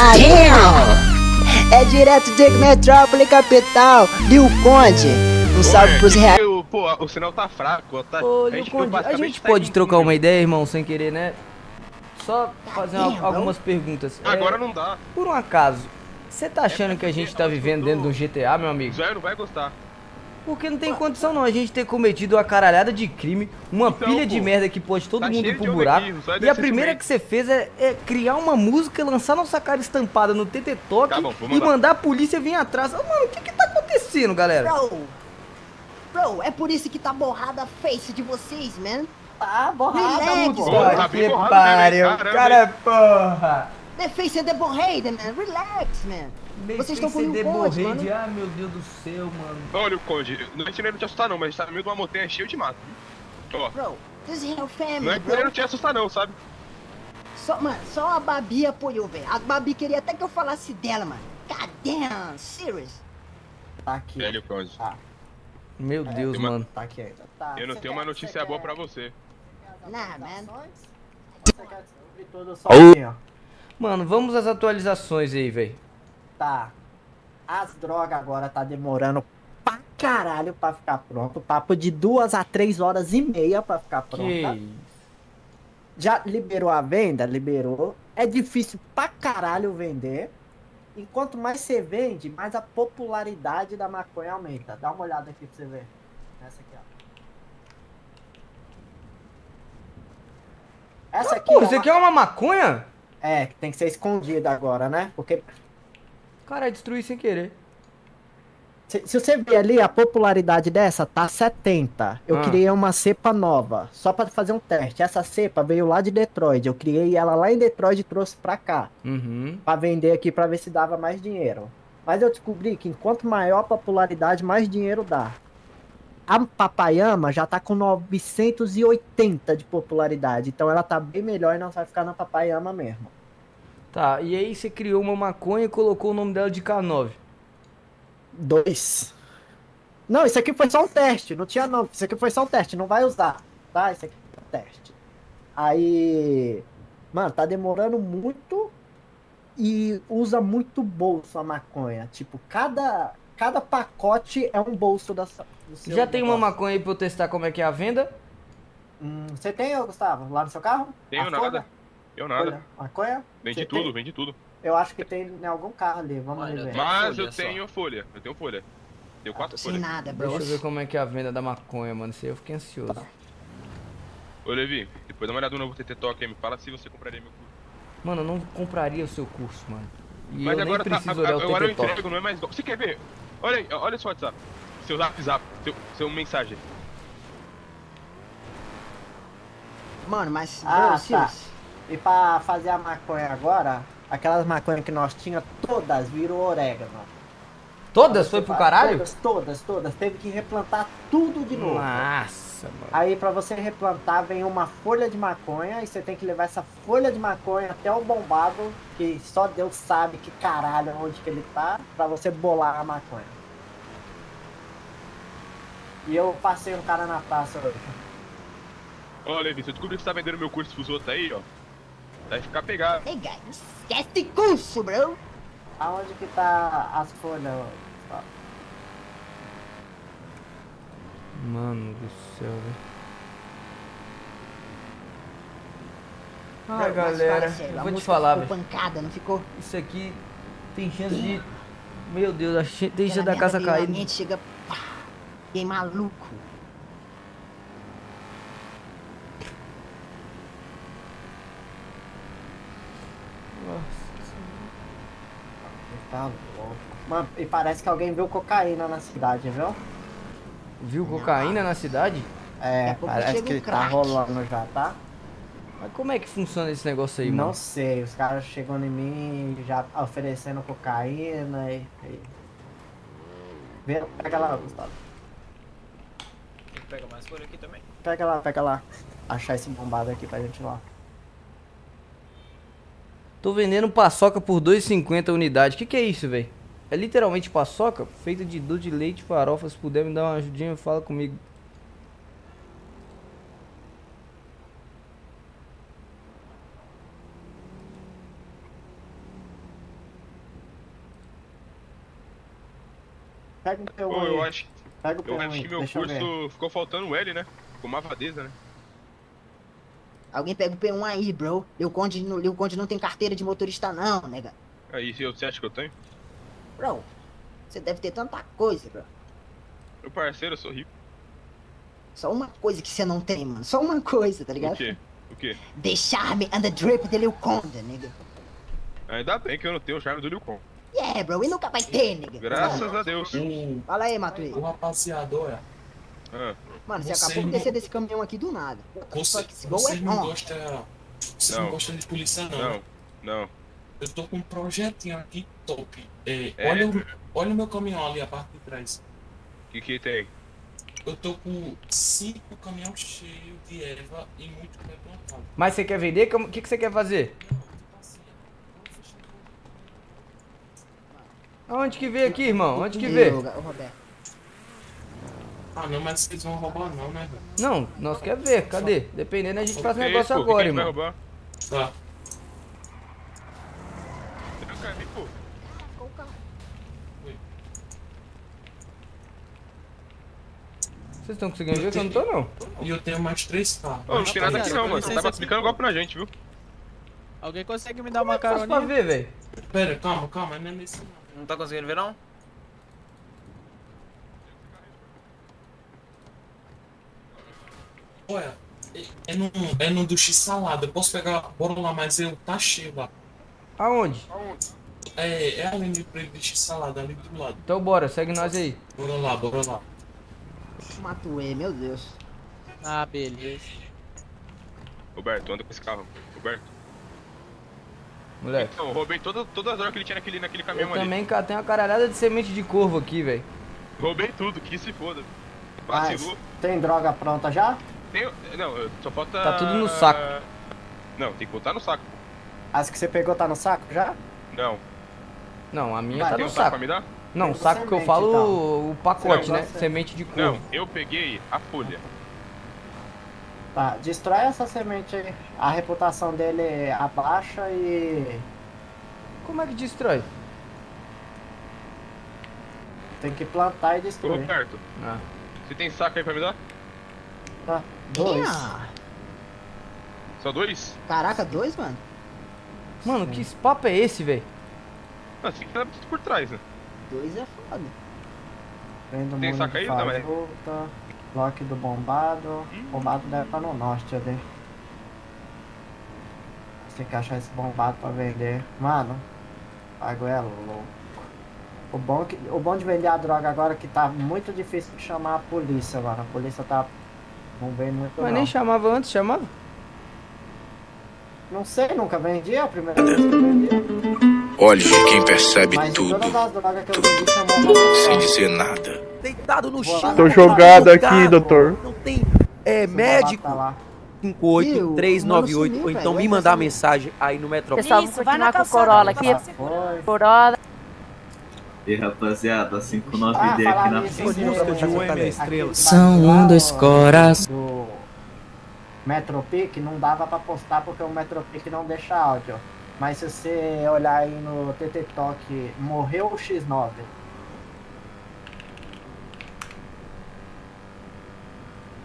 [SPEAKER 16] É direto de Metrópole capital. Lil Conde, um salve pros real.
[SPEAKER 15] Pô, o sinal tá fraco. Tá...
[SPEAKER 2] Ô, Lil Conde, a gente pode trocar uma ideia, irmão, sem querer, né? Só fazer algumas perguntas.
[SPEAKER 15] Agora não dá.
[SPEAKER 2] Por um acaso, você tá achando que a gente tá vivendo dentro de um GTA, meu amigo?
[SPEAKER 15] Zé não vai gostar.
[SPEAKER 2] Porque não tem condição não, a gente ter cometido uma caralhada de crime, uma pilha de merda que pôs todo mundo pro buraco. E a primeira que você fez é criar uma música, lançar nossa cara estampada no TT Talk e mandar a polícia vir atrás. Mano, o que tá acontecendo, galera?
[SPEAKER 12] Bro, é por isso que tá borrada a face de vocês, man.
[SPEAKER 11] Tá borrada,
[SPEAKER 12] Relax,
[SPEAKER 11] mano.
[SPEAKER 2] Que pariu, cara, porra.
[SPEAKER 12] The face é the borrada, man. Relax, man. Vocês estão com o Lil Conde, mano.
[SPEAKER 2] Ah, meu Deus do céu, mano.
[SPEAKER 15] Olha o Conde, não é querendo te assustar não, mas a gente tá no meio de uma montanha cheia de mato. Ó.
[SPEAKER 12] Bro, this is real family,
[SPEAKER 15] Não é querendo te assustar não, sabe?
[SPEAKER 12] Só a Babi apoiou, velho. A Babi queria até que eu falasse dela, mano. God damn, serious.
[SPEAKER 11] Tá aqui.
[SPEAKER 15] Velho Conde.
[SPEAKER 2] Meu Deus, mano.
[SPEAKER 11] Tá aqui ainda. Tá.
[SPEAKER 15] Eu não tenho uma notícia boa pra você.
[SPEAKER 12] Nah, man.
[SPEAKER 11] Tudo sozinho.
[SPEAKER 2] Mano, vamos às atualizações aí, velho.
[SPEAKER 11] Tá. As drogas agora tá demorando pra caralho pra ficar pronto. Papo de 2 a 3 horas e meia pra ficar pronta. Já liberou a venda? Liberou. É difícil pra caralho vender. E quanto mais você vende, mais a popularidade da maconha aumenta. Dá uma olhada aqui pra você ver. Essa aqui, ó. Essa aqui.
[SPEAKER 2] Pô, isso aqui é uma maconha?
[SPEAKER 11] É, que tem que ser escondida agora, né? Porque.
[SPEAKER 2] Cara, destruir sem querer.
[SPEAKER 11] Se você ver ali, a popularidade dessa tá 70. Eu criei uma cepa nova, só pra fazer um teste. Essa cepa veio lá de Detroit. Eu criei ela lá em Detroit e trouxe pra cá. Pra vender aqui, pra ver se dava mais dinheiro. Mas eu descobri que enquanto maior a popularidade, mais dinheiro dá. A Papayama já tá com 980 de popularidade. Então ela tá bem melhor e não vai ficar na Papayama mesmo.
[SPEAKER 2] Tá, e aí você criou uma maconha e colocou o nome dela de K9.
[SPEAKER 11] 2. Não, isso aqui foi só um teste, não tinha nome. Isso aqui foi só um teste, não vai usar, tá? Isso aqui é um teste. Aí, mano, tá demorando muito e usa muito bolso a maconha. Tipo, cada pacote é um bolso do seu
[SPEAKER 2] Já tem uma maconha aí pra eu testar como é que é a venda?
[SPEAKER 11] Você tem, Gustavo, lá no seu carro?
[SPEAKER 15] Tenho nada. Eu nada.
[SPEAKER 11] Maconha?
[SPEAKER 15] Vende tudo, vende tudo.
[SPEAKER 11] Eu acho que tem em algum carro ali, vamos ver.
[SPEAKER 15] Mas eu tenho folha, Tenho 4 folhas.
[SPEAKER 12] Nada, bro.
[SPEAKER 2] Deixa eu ver como é que é a venda da maconha, mano. Isso aí eu fiquei ansioso.
[SPEAKER 15] Ô Levi, depois dá uma olhada no novo TT Talk aí, me fala se você compraria meu curso.
[SPEAKER 2] Mano, eu não compraria o seu curso, mano. E
[SPEAKER 15] Mas
[SPEAKER 2] eu
[SPEAKER 15] agora
[SPEAKER 2] nem preciso olhar o
[SPEAKER 15] agora eu
[SPEAKER 2] TT Talk.
[SPEAKER 15] entrego, não é mais igual. Você quer ver? Olha aí, olha seu WhatsApp. Seu zap, seu mensagem.
[SPEAKER 12] Mano, mas...
[SPEAKER 11] tá. E pra fazer a maconha agora, aquelas maconhas que nós tinha, todas virou orégano.
[SPEAKER 2] Todas? Foi pro caralho?
[SPEAKER 11] Todas. Teve que replantar tudo de novo.
[SPEAKER 2] Nossa, mano.
[SPEAKER 11] Aí pra você replantar vem uma folha de maconha e você tem que levar essa folha de maconha até o bombado, que só Deus sabe que caralho onde que ele tá, pra você bolar a maconha. E eu passei um cara na praça hoje.
[SPEAKER 15] Ó, Levi, se eu descobrir que você tá vendendo meu curso pros outros aí, ó, vai ficar pegado.
[SPEAKER 12] Hey, guys, esquece curso, bro.
[SPEAKER 11] Aonde que tá as folhas?
[SPEAKER 2] Mano do céu, velho.
[SPEAKER 12] Ah,
[SPEAKER 2] galera,
[SPEAKER 12] sério,
[SPEAKER 2] eu
[SPEAKER 12] a
[SPEAKER 2] vou te
[SPEAKER 12] música
[SPEAKER 2] falar,
[SPEAKER 12] ficou
[SPEAKER 2] velho.
[SPEAKER 12] pancada, não ficou?
[SPEAKER 2] Isso aqui tem chance de... Meu Deus, tem chance da
[SPEAKER 12] Aquela
[SPEAKER 2] casa
[SPEAKER 12] merda
[SPEAKER 2] cair.
[SPEAKER 12] veio na mente, chega... Pá, fiquei maluco.
[SPEAKER 11] Tá louco. Mano, e parece que alguém viu cocaína na cidade, viu?
[SPEAKER 2] Viu cocaína na cidade?
[SPEAKER 11] É, parece que tá rolando já, tá?
[SPEAKER 2] Mas como é que funciona esse negócio aí, mano?
[SPEAKER 11] Não sei, os caras chegam em mim já oferecendo cocaína e... Pega lá, Gustavo.
[SPEAKER 9] Pega mais folha aqui também.
[SPEAKER 11] Pega lá. Achar esse bombado aqui pra gente ir lá.
[SPEAKER 2] Tô vendendo paçoca por 2,50 a unidade. Que é isso, velho? É literalmente paçoca? Feita de doce de leite, farofa. Se puder me dar uma ajudinha, fala comigo.
[SPEAKER 11] Pega o teu
[SPEAKER 15] Pô, eu acho
[SPEAKER 11] Pega o
[SPEAKER 15] que meu curso ficou faltando o L, né? Ficou Mavadeza, né?
[SPEAKER 12] Alguém pega o P1 aí, bro. Leo Conde não tem carteira de motorista não, nega.
[SPEAKER 15] Aí, você acha que eu tenho?
[SPEAKER 12] Bro, você deve ter tanta coisa, bro.
[SPEAKER 15] Meu parceiro, eu sou rico.
[SPEAKER 12] Só uma coisa que você não tem, mano. Só uma coisa, tá ligado?
[SPEAKER 15] O quê? O quê?
[SPEAKER 12] The charme and the drip de Leo Conde, nega.
[SPEAKER 15] Ainda bem que eu não tenho o charme do Liu Kang.
[SPEAKER 12] Yeah, bro, e nunca vai ter, nega.
[SPEAKER 15] Graças a Deus.
[SPEAKER 12] Fala aí, Matuê.
[SPEAKER 5] Ô, rapaziada, olha.
[SPEAKER 12] Mano, você
[SPEAKER 5] Você
[SPEAKER 12] acabou de
[SPEAKER 5] não-
[SPEAKER 12] descer desse caminhão aqui do nada.
[SPEAKER 5] Você não gosta... Você não
[SPEAKER 15] Não.
[SPEAKER 5] gosta de polícia, não.
[SPEAKER 15] Não.
[SPEAKER 5] Eu tô com um projetinho aqui top.
[SPEAKER 15] É?
[SPEAKER 5] Olha o meu caminhão ali, a parte de trás.
[SPEAKER 15] O que tem?
[SPEAKER 5] Eu tô com 5 caminhões cheios de erva e muito pé plantado.
[SPEAKER 2] Mas você quer vender? O que você quer fazer? Aonde que vê aqui, irmão? Onde que vê?
[SPEAKER 5] Ah, não, mas vocês vão roubar não, né, velho?
[SPEAKER 2] Não, nós quer ver. Cadê? Dependendo, a gente faz um
[SPEAKER 15] Que
[SPEAKER 2] negócio
[SPEAKER 15] isso, pô?
[SPEAKER 2] agora,
[SPEAKER 15] Quem vai
[SPEAKER 2] irmão.
[SPEAKER 15] roubar?
[SPEAKER 5] Tá.
[SPEAKER 15] Pô.
[SPEAKER 2] Vocês estão conseguindo ver que eu não tô, não?
[SPEAKER 5] E eu tenho mais 3 carros.
[SPEAKER 15] Ô, não tem nada aqui não, mano. Você tava aplicando golpe na gente, viu?
[SPEAKER 9] Alguém consegue me dar uma
[SPEAKER 2] Faz
[SPEAKER 9] caroninha?
[SPEAKER 2] pra ver, velho.
[SPEAKER 5] Pera, calma, não é nesse não.
[SPEAKER 9] Não tá conseguindo ver, não?
[SPEAKER 5] Olha, é no do X-Salada. Eu posso pegar, bora lá, mas eu tá cheio lá.
[SPEAKER 2] Aonde?
[SPEAKER 5] É ali no emprego de X-Salada, ali do lado.
[SPEAKER 2] Então bora, segue nós aí.
[SPEAKER 5] Bora lá.
[SPEAKER 12] Matuê, meu Deus.
[SPEAKER 9] Ah, beleza.
[SPEAKER 15] Roberto, anda com esse carro. Roberto.
[SPEAKER 2] Moleque.
[SPEAKER 15] Então, eu roubei todas as drogas que ele tinha naquele caminhão
[SPEAKER 2] Eu
[SPEAKER 15] ali.
[SPEAKER 2] também catei uma caralhada de semente de corvo aqui, velho.
[SPEAKER 15] Roubei tudo, que se foda.
[SPEAKER 11] Mas
[SPEAKER 15] Vacilou.
[SPEAKER 11] tem droga pronta já?
[SPEAKER 15] Não, só falta...
[SPEAKER 2] Tá tudo no saco.
[SPEAKER 15] Não, tem que botar no saco.
[SPEAKER 11] As que você pegou tá no saco já?
[SPEAKER 15] Não.
[SPEAKER 2] Não, a minha
[SPEAKER 11] Vai,
[SPEAKER 2] tá
[SPEAKER 15] tem
[SPEAKER 2] no
[SPEAKER 15] um saco
[SPEAKER 2] saco.
[SPEAKER 15] pra me dar?
[SPEAKER 2] Não, o
[SPEAKER 11] Tem
[SPEAKER 2] saco que eu
[SPEAKER 11] semente,
[SPEAKER 2] falo,
[SPEAKER 11] então.
[SPEAKER 2] o pacote,
[SPEAKER 15] Não,
[SPEAKER 2] né? Semente de corvo.
[SPEAKER 15] Não, eu peguei a folha.
[SPEAKER 11] Tá, destrói essa semente aí. A reputação dele abaixa e...
[SPEAKER 2] Como é que destrói?
[SPEAKER 11] Tem que plantar e
[SPEAKER 15] Ô,
[SPEAKER 11] destruir.
[SPEAKER 15] Roberto, você tem saco aí pra me dar?
[SPEAKER 11] Tá, 2.
[SPEAKER 15] Só 2?
[SPEAKER 12] Caraca, 2, mano?
[SPEAKER 2] Mano, que papo é esse, velho?
[SPEAKER 15] Não, tem que dar tudo por trás, né?
[SPEAKER 12] 2 é foda.
[SPEAKER 11] Vendo
[SPEAKER 15] Tem saco aí? Não, mas...
[SPEAKER 11] volta. Lock do bombado. Bombado deve estar no norte ali. Você tem que achar esse bombado pra vender. Mano, o pago é louco. O bom de vender a droga agora é que tá muito difícil de chamar a polícia, mano. A polícia tá... Não vem muito
[SPEAKER 2] Mas
[SPEAKER 11] não.
[SPEAKER 2] nem chamava antes, chamava?
[SPEAKER 11] Não sei, nunca vendi, é a primeira vez que eu vendi.
[SPEAKER 17] Olhe quem percebe
[SPEAKER 11] Mas
[SPEAKER 17] tudo,
[SPEAKER 11] todas as drogas que eu vendi chamou uma
[SPEAKER 17] sem dizer nada.
[SPEAKER 18] Deitado no chão.
[SPEAKER 14] Tô jogado aqui, doutor.
[SPEAKER 18] Não tem médico. 58398 ou então me mandar mensagem aí no Metrópole.
[SPEAKER 19] Pessoal, vamos continuar com o Corolla aqui. Corolla.
[SPEAKER 20] E rapaziada, 592 aqui na frente.
[SPEAKER 18] São dois corações.
[SPEAKER 11] Do Metropic não dava pra postar porque o Metropic não deixa áudio. Mas se você olhar aí no TT Talk, morreu o X9.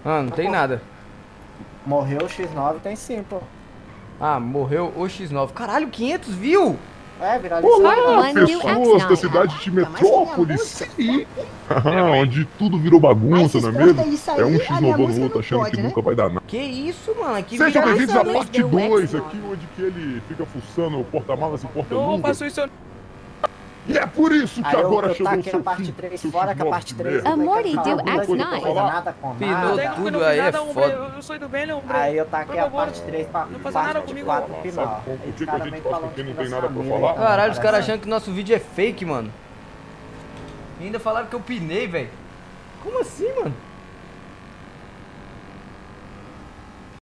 [SPEAKER 2] Ah, não tem nada.
[SPEAKER 11] Morreu o X9, tem sim, pô.
[SPEAKER 2] Ah, morreu o X9. Caralho, 500 view?
[SPEAKER 11] É, viralizou.
[SPEAKER 21] Olá, pessoas da cidade de Metrópolis, sim. Onde tudo virou bagunça, não é mesmo? É um X roubando o outro achando que nunca vai dar nada.
[SPEAKER 2] Que isso, mano? Que
[SPEAKER 21] Sejam bem-vindos à
[SPEAKER 2] viralização.
[SPEAKER 21] parte 2 aqui, onde que ele fica fuçando o porta-malas e porta-luvas.
[SPEAKER 5] Não faço isso.
[SPEAKER 21] E é por isso que
[SPEAKER 11] Aí
[SPEAKER 21] agora
[SPEAKER 11] eu
[SPEAKER 21] chegou o
[SPEAKER 11] taquei
[SPEAKER 21] seu
[SPEAKER 11] a parte
[SPEAKER 21] fim.
[SPEAKER 11] 3
[SPEAKER 21] seu
[SPEAKER 11] fora, que a
[SPEAKER 21] X9
[SPEAKER 11] parte 3
[SPEAKER 21] merda.
[SPEAKER 11] Amor,
[SPEAKER 21] Alguma coisa pra falar?
[SPEAKER 11] nada com
[SPEAKER 2] Pinou
[SPEAKER 11] nada.
[SPEAKER 2] tudo aí, é foda.
[SPEAKER 5] Eu sou do bem, homem.
[SPEAKER 11] Aí eu taquei a parte 3 pra
[SPEAKER 5] Não faz nada
[SPEAKER 11] parte
[SPEAKER 5] comigo.
[SPEAKER 11] 4
[SPEAKER 21] Sabe
[SPEAKER 11] final.
[SPEAKER 21] por
[SPEAKER 11] Aí
[SPEAKER 21] que
[SPEAKER 11] os
[SPEAKER 21] a
[SPEAKER 11] caras
[SPEAKER 21] gente
[SPEAKER 11] vêm
[SPEAKER 21] faz
[SPEAKER 11] falando
[SPEAKER 21] porque não
[SPEAKER 11] que
[SPEAKER 21] tem
[SPEAKER 11] nós
[SPEAKER 21] nada pra
[SPEAKER 11] família,
[SPEAKER 21] falar?
[SPEAKER 2] Caralho, os caras
[SPEAKER 11] parece-
[SPEAKER 2] achando que nosso vídeo é fake, mano. E ainda falaram que eu pinei, velho. Como assim, mano?